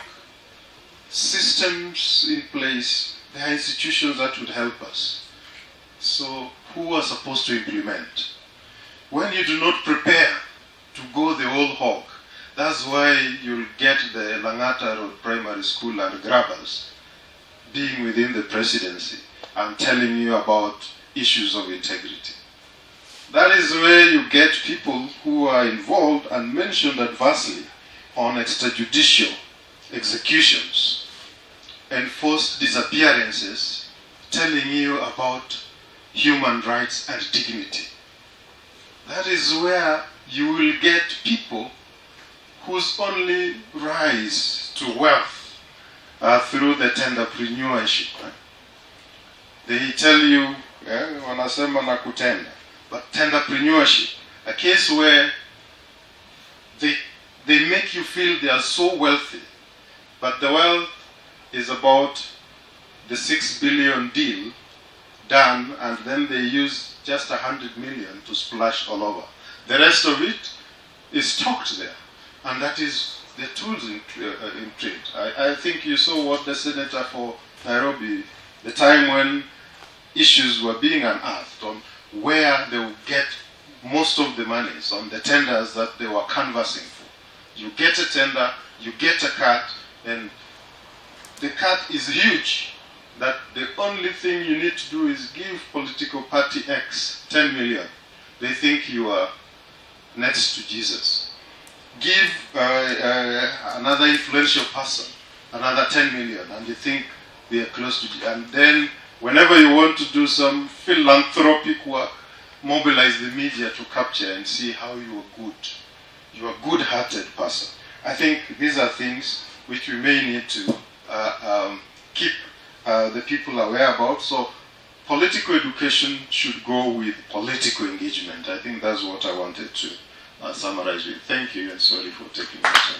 systems in place, there are institutions that would help us. So who are supposed to implement? When you do not prepare to go the whole hog, that's why you'll get the Langata Road Primary School and grabbers being within the presidency and telling you about issues of integrity. That is where you get people who are involved and mentioned adversely on extrajudicial executions, enforced disappearances, telling you about human rights and dignity. That is where you will get people whose only rise to wealth are through the tenderpreneurship. They tell you, wanasema na kutenda, but tenderpreneurship, a case where they make you feel they are so wealthy, but the wealth is about the 6 billion deal done, and then they use just 100 million to splash all over. The rest of it is stocked there, and that is the tools in trade. I think you saw what the senator for Nairobi, the time when issues were being unearthed on where they would get most of the monies on the tenders that they were canvassing for. You get a tender, you get a cut, and the cut is huge. That the only thing you need to do is give political party X 10 million. They think you are next to Jesus. Give another influential person another 10 million, and you think they are close to Jesus. And then whenever you want to do some philanthropic work, mobilize the media to capture and see how you are good. You are a good-hearted person. I think these are things which we may need to keep the people aware about. So political education should go with political engagement. I think that's what I wanted to summarize with. Thank you, and sorry for taking my time.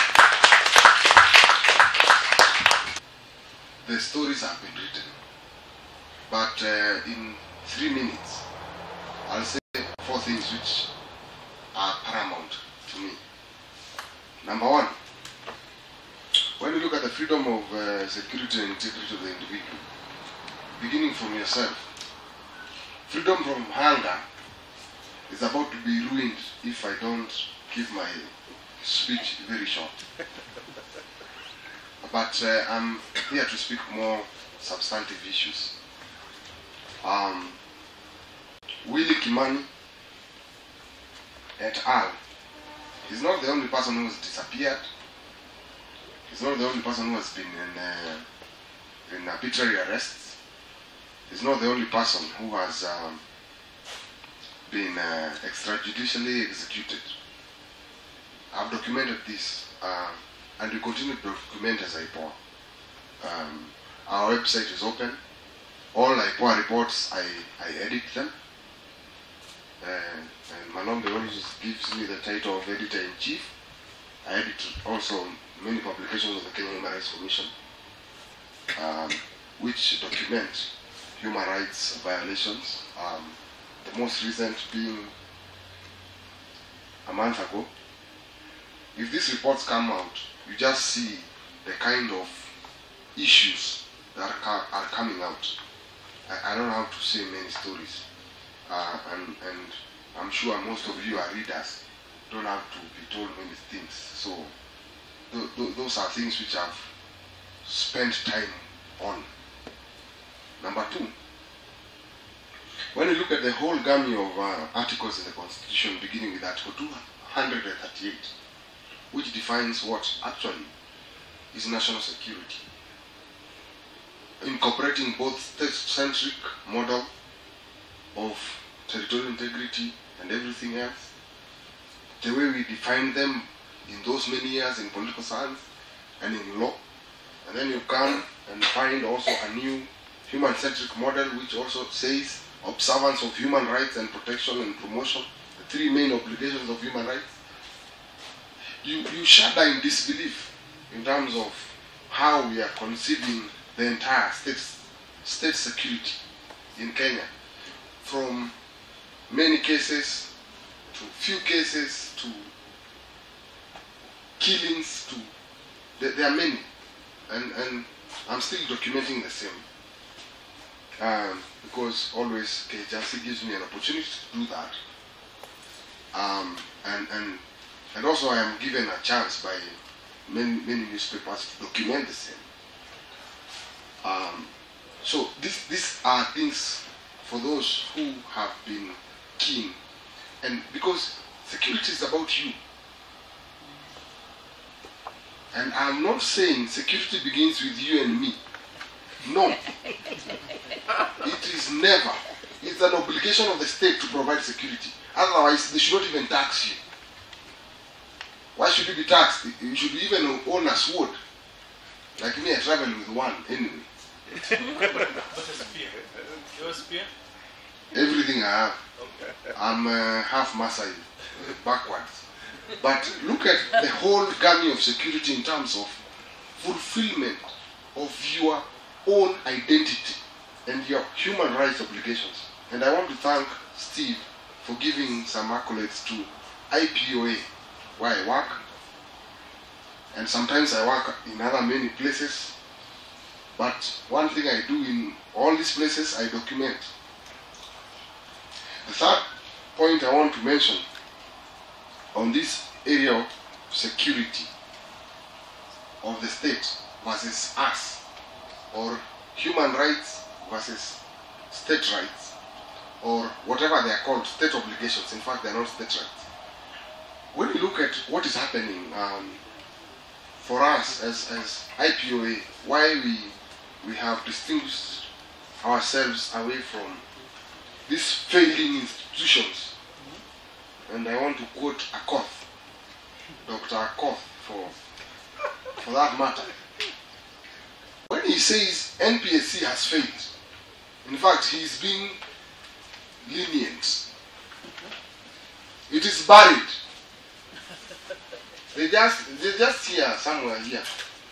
The stories have been written, but in 3 minutes, I'll say 4 things which are paramount to me. Number 1, when you look at the freedom of security and integrity of the individual, beginning from yourself, freedom from hunger is about to be ruined if I don't keep my speech very short. But I'm here to speak more substantive issues. Willie Kimani et al. He's not the only person who has disappeared. He's not the only person who has been in arbitrary arrests. He's not the only person who has been extrajudicially executed. I've documented this, and we continue to document as IPOA. Our website is open. All IPOA reports, I edit them. And Manombe always gives me the title of Editor-in-Chief. I edit also many publications of the Kenya Human Rights Commission, which document human rights violations. The most recent being a month ago, if these reports come out, you just see the kind of issues that are coming out. I don't have to say many stories, and I'm sure most of you are readers, don't have to be told many things. So those are things which I've spent time on. Number two, when you look at the whole gamut of articles in the Constitution, beginning with Article 238, which defines what actually is national security, incorporating both state-centric model of territorial integrity and everything else, the way we define them in those many years in political science and in law, and then you come and find also a new human-centric model which also says observance of human rights and protection and promotion, the three main obligations of human rights. You shudder in disbelief in terms of how we are conceiving the entire state security in Kenya, from many cases to few cases to killings to there are many, and I'm still documenting the same because always KHRC gives me an opportunity to do that, and also I am given a chance by many newspapers to document the same. So these are things for those who have been keen, and because security is about you. And I'm not saying security begins with you and me. No. It is never. It's an obligation of the state to provide security. Otherwise, they should not even tax you. Why should you be taxed? You should even own a sword. Like me, I travel with one anyway. What's a spear? You have a spear? Everything I have. Okay. I'm half Maasai, backwards. But look at the whole gamut of security in terms of fulfillment of your own identity and your human rights obligations. And I want to thank Steve for giving some accolades to IPOA, where I work. And sometimes I work in other many places. But one thing I do in all these places, I document. The third point I want to mention on this area of security of the state versus us, or human rights versus state rights, or whatever they are called, state obligations. In fact, they are not state rights. When you look at what is happening for us as IPOA, why we have distinguished ourselves away from these failing institutions. And I want to quote Akoth, Dr. Akoth, for that matter. When he says NPSC has failed, in fact, he is being lenient. It is buried. They just here, somewhere here.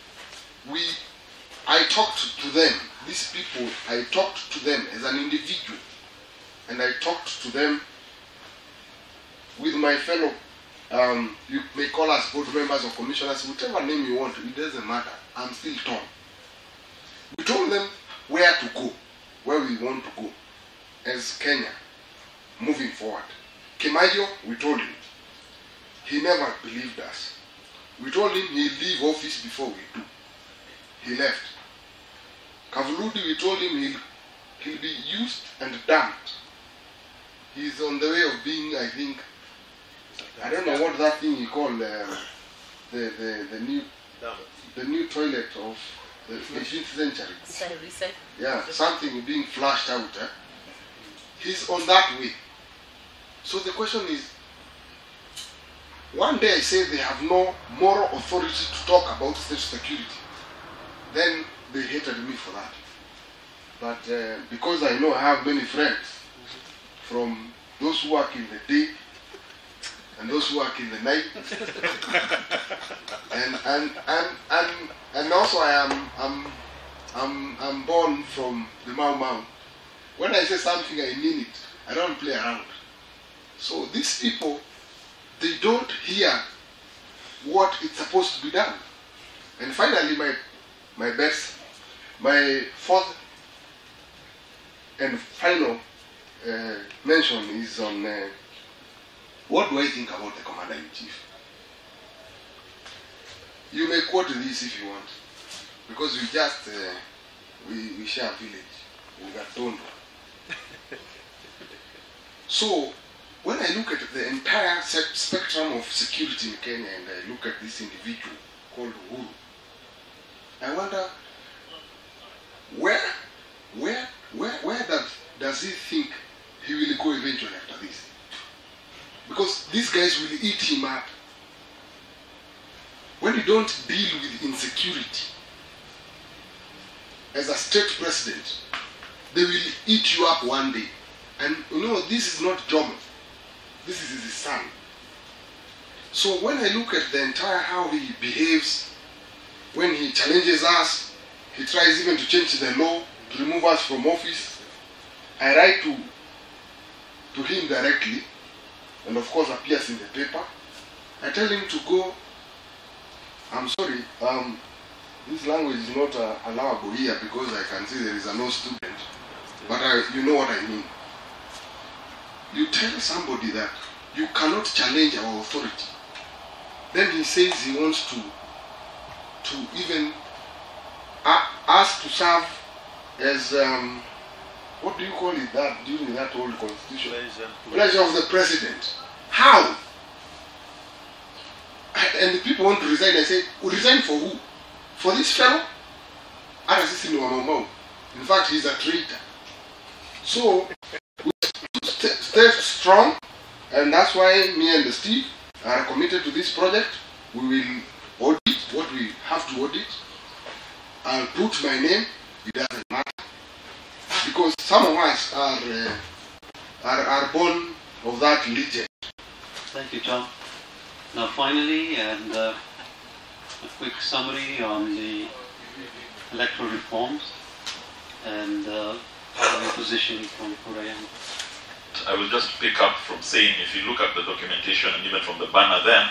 I talked to them, these people, I talked to them as an individual. And I talked to them with my fellow, you may call us board members or commissioners, whichever name you want, it doesn't matter. I'm still torn. We told them where to go, where we want to go as Kenya, moving forward. Kimayo, we told him. He never believed us. We told him he'll leave office before we do. He left. Kavuludi, we told him he'll be used and dumped. He's on the way of being, I think, I don't know what that thing you call the new toilet of the 18th century. Yeah, something being flushed out. He's on that way. So the question is, one day I say they have no moral authority to talk about state security. Then they hated me for that. But because I know I have many friends, from those who work in the day and those who work in the night, and also I'm born from the Mau Mau. When I say something, I mean it. I don't play around. So these people, they don't hear what it's supposed to be done. And finally, my fourth and final mention is on what do I think about the Commander-in-Chief. You may quote this if you want, because we just we share a village. We got Tondo. So when I look at the entire spectrum of security in Kenya and I look at this individual called Uhuru, I wonder where does he think he will go eventually after this? Because these guys will eat him up. When you don't deal with insecurity as a state president, they will eat you up one day. And you know, this is not Jomo. This is his son. So when I look at the entire how he behaves, when he challenges us, he tries even to change the law, to remove us from office, I write to him directly, and of course appears in the paper. I tell him to go. I'm sorry, this language is not allowable here because I can see there is a law student, but you know what I mean. You tell somebody that you cannot challenge our authority. Then he says he wants to even ask to serve as what do you call it that during that old constitution? Pleasure of the president. How? And the people want to resign. I say, resign for who? For this fellow? In fact, he's a traitor. So we stay strong, and that's why me and Steve are committed to this project. We will audit what we have to audit. I'll put my name. It doesn't matter, because some of us are born of that legend. Thank you, Tom. Now finally, and a quick summary on the electoral reforms and your position from Korean. I will just pick up from saying, if you look at the documentation and even from the banner there,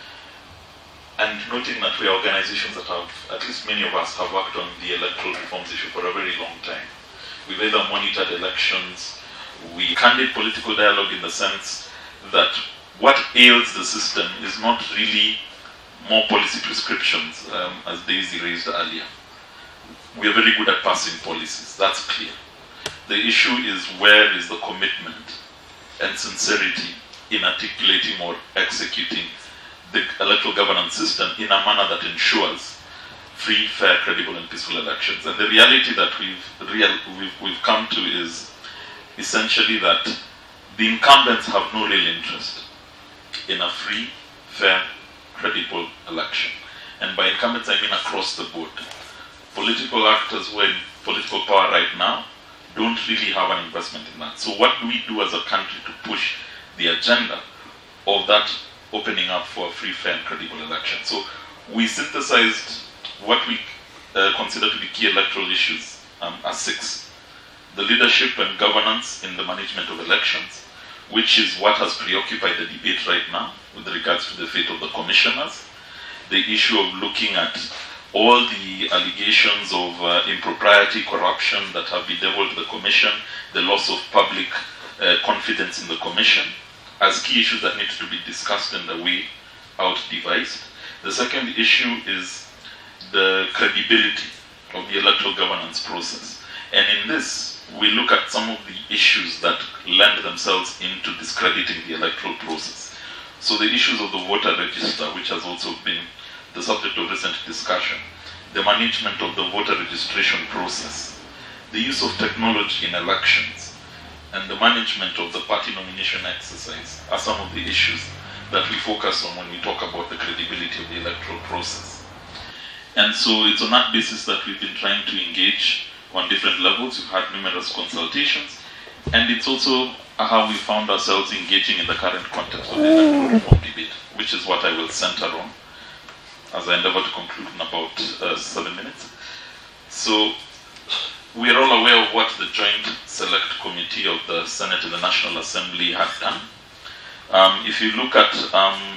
and noting that we are organizations that have, at least many of us, have worked on the electoral reforms issue for a very long time. We've either monitored elections, we candid political dialogue in the sense that what ails the system is not really more policy prescriptions, as Daisy raised earlier. We are very good at passing policies, that's clear. The issue is, where is the commitment and sincerity in articulating or executing the electoral governance system in a manner that ensures free, fair, credible and peaceful elections. And the reality that we've come to is essentially that the incumbents have no real interest in a free, fair, credible election. And by incumbents I mean across the board. Political actors who are in political power right now don't really have an investment in that. So what do we do as a country to push the agenda of that opening up for a free, fair and credible election? So we synthesized what we consider to be key electoral issues as 6. The leadership and governance in the management of elections, which is what has preoccupied the debate right now with regards to the fate of the commissioners. The issue of looking at all the allegations of impropriety, corruption that have bedeviled the commission, the loss of public confidence in the commission, as key issues that need to be discussed and a way out devised. The second issue is the credibility of the electoral governance process. And in this, we look at some of the issues that lend themselves into discrediting the electoral process. So the issues of the voter register, which has also been the subject of recent discussion, the management of the voter registration process, the use of technology in elections, and the management of the party nomination exercise are some of the issues that we focus on when we talk about the credibility of the electoral process. And so it's on that basis that we've been trying to engage on different levels. We've had numerous consultations, and it's also how we found ourselves engaging in the current context of the electoral reform debate, which is what I will center on as I endeavor to conclude in about 7 minutes. So we are all aware of what the Joint Select Committee of the Senate and the National Assembly had done. If you look at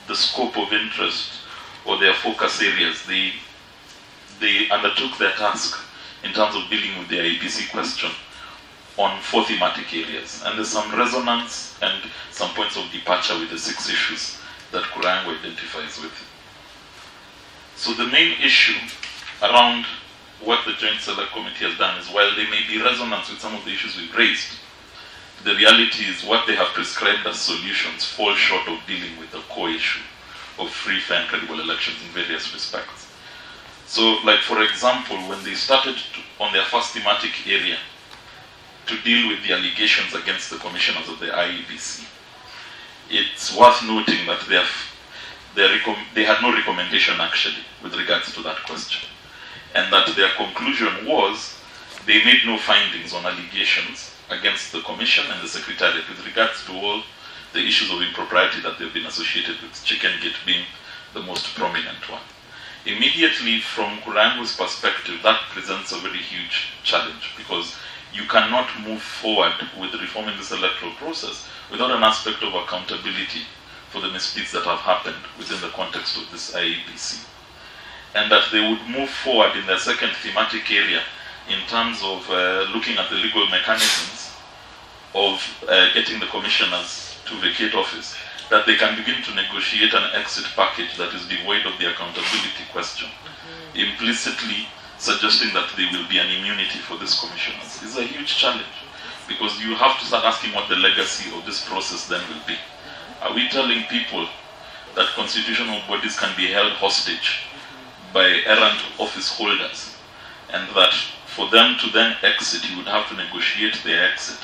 the scope of interest or their focus areas. They undertook their task in terms of dealing with the IEBC question on 4 thematic areas. And there's some resonance and some points of departure with the 6 issues that Kurango identifies with. So the main issue around what the Joint Select Committee has done is, while there may be resonance with some of the issues we've raised, the reality is what they have prescribed as solutions fall short of dealing with the core issue of free, fair and credible elections in various respects. So, like for example, when they started on their first thematic area to deal with the allegations against the commissioners of the IEBC, it's worth noting that they had no recommendation actually with regards to that question, and that their conclusion was they made no findings on allegations against the Commission and the Secretariat with regards to all the issues of impropriety that they've been associated with, Chickengate being the most prominent one. Immediately from Kurango's perspective, that presents a very huge challenge, because you cannot move forward with reforming this electoral process without an aspect of accountability for the misdeeds that have happened within the context of this IEBC. And that they would move forward in their second thematic area in terms of looking at the legal mechanisms of getting the commissioners to vacate office, that they can begin to negotiate an exit package that is devoid of the accountability question, implicitly suggesting that there will be an immunity for these commissioners, is a huge challenge, because you have to start asking what the legacy of this process then will be. Are we telling people that constitutional bodies can be held hostage by errant office holders, and that for them to then exit, you would have to negotiate their exit?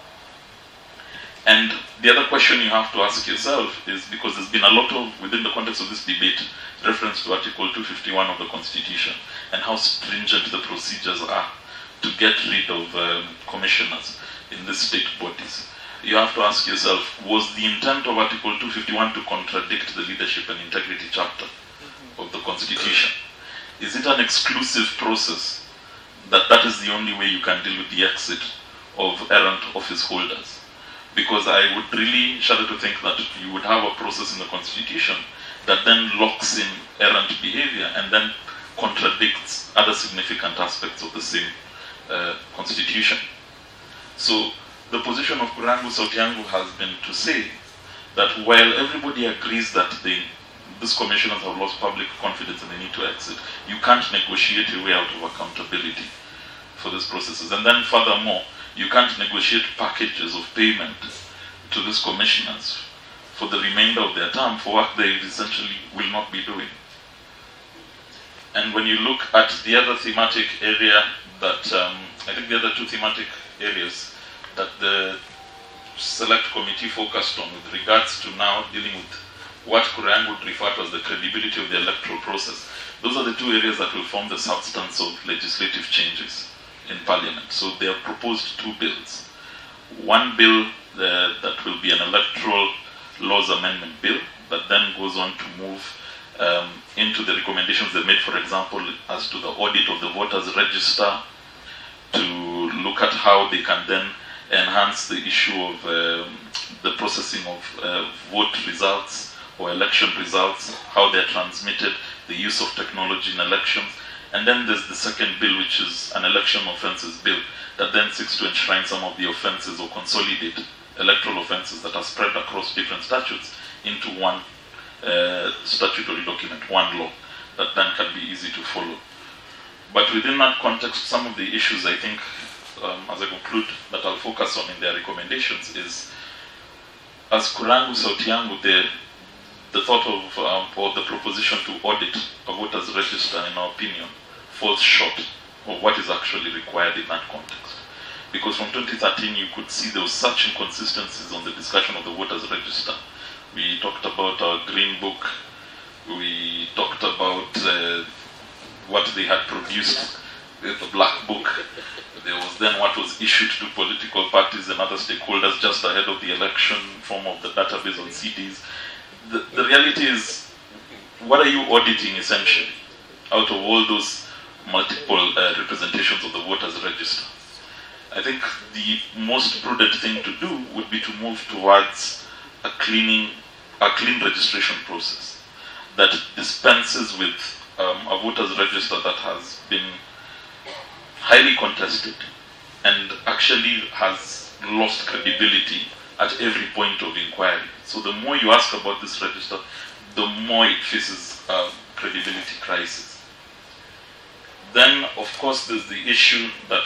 And the other question you have to ask yourself is, because there's been a lot of, within the context of this debate, reference to Article 251 of the Constitution and how stringent the procedures are to get rid of commissioners in the state bodies. You have to ask yourself, was the intent of Article 251 to contradict the leadership and integrity chapter of the Constitution? Is it an exclusive process that is the only way you can deal with the exit of errant office holders? Because I would really shudder to think that you would have a process in the Constitution that then locks in errant behavior and then contradicts other significant aspects of the same Constitution. So the position of Kurango Sautiango has been to say that while everybody agrees that these commissioners have lost public confidence and they need to exit, you can't negotiate your way out of accountability for these processes. And then furthermore, you can't negotiate packages of payment to these commissioners for the remainder of their term for work they essentially will not be doing. And when you look at the other thematic area that, I think the other 2 thematic areas that the Select Committee focused on with regards to now dealing with what Kurango would refer to as the credibility of the electoral process, those are the 2 areas that will form the substance of legislative changes in Parliament. So they have proposed 2 bills. One bill that will be an electoral laws amendment bill that then goes on to move into the recommendations they made, for example, as to the audit of the voters register, to look at how they can then enhance the issue of the processing of vote results or election results, how they're transmitted, the use of technology in elections. And then there's the second bill, which is an election offences bill that then seeks to enshrine some of the offences or consolidate electoral offences that are spread across different statutes into one statutory document, one law, that then can be easy to follow. But within that context, some of the issues I think, as I conclude, that I'll focus on in their recommendations is, as Kurango Sautiango, the thought of, or the proposition to audit a voters register, in our opinion, falls short of what is actually required in that context. Because from 2013, you could see there was such inconsistencies on the discussion of the voters register. We talked about our green book, we talked about what they had produced, the black book. There was then what was issued to political parties and other stakeholders just ahead of the election, form of the database on CDs. The reality is, what are you auditing essentially out of all those multiple representations of the voters register? I think the most prudent thing to do would be to move towards a cleaning a clean registration process that dispenses with a voters register that has been highly contested and actually has lost credibility at every point of inquiry. So the more you ask about this register, the more it faces a credibility crisis. Then, of course, there's the issue that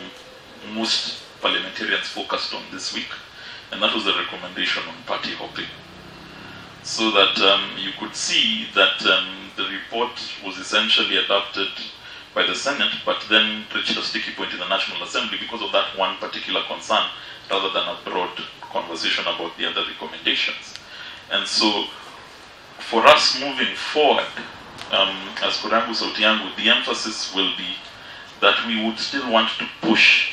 most parliamentarians focused on this week, and that was the recommendation on party hopping. So that you could see that the report was essentially adopted by the Senate, but then reached a sticky point in the National Assembly because of that one particular concern, rather than a broad conversation about the other recommendations. And so, for us moving forward, as Kurangu Sauti Yangu, the emphasis will be that we would still want to push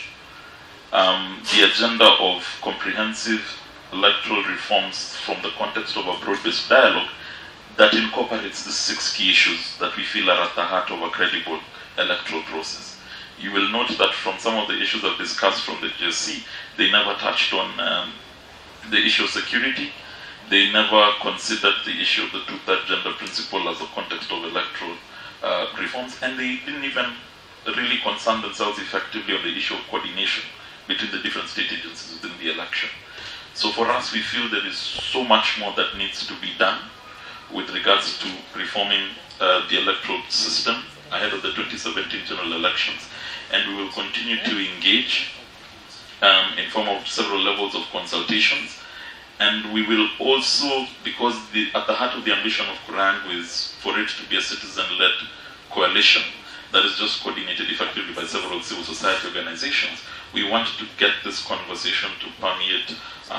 the agenda of comprehensive electoral reforms from the context of a broad-based dialogue that incorporates the 6 key issues that we feel are at the heart of a credible electoral process. You will note that from some of the issues I've discussed from the GSC, they never touched on the issue of security. They never considered the issue of the two-third gender principle as a context of electoral reforms, and they didn't even really concern themselves effectively on the issue of coordination between the different state agencies within the election. So for us, we feel there is so much more that needs to be done with regards to reforming the electoral system ahead of the 2017 general elections, and we will continue to engage in form of several levels of consultations. And we will also, because at the heart of the ambition of Kurangu is for it to be a citizen-led coalition that is just coordinated effectively by several civil society organizations, we want to get this conversation to permeate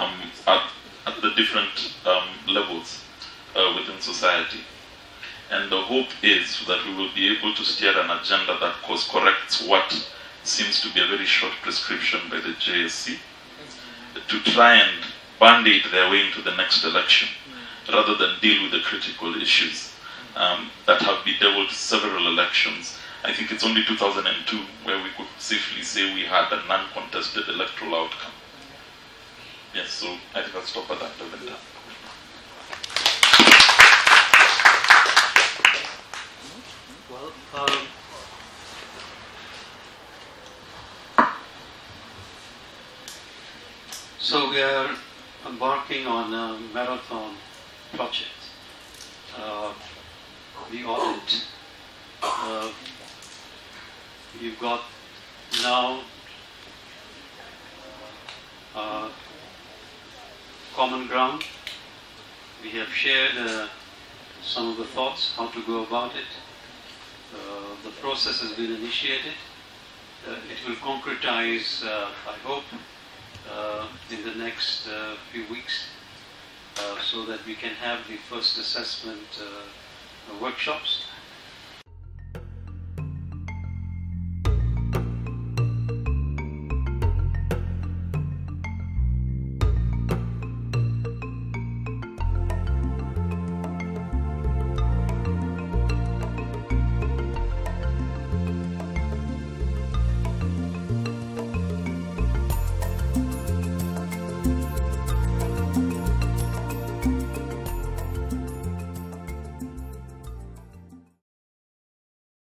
at the different levels within society. And the hope is that we will be able to steer an agenda that course corrects what seems to be a very short prescription by the JSC to try and band-aid their way into the next election, rather than deal with the critical issues that have bedeviled several elections. I think it's only 2002 where we could safely say we had a non-contested electoral outcome. Yes, so I think I'll stop at that level. Well, so we are embarking on a marathon project. The audit. You've got now common ground. We have shared some of the thoughts, how to go about it. The process has been initiated. It will concretize, I hope, in the next few weeks, so that we can have the first assessment workshops.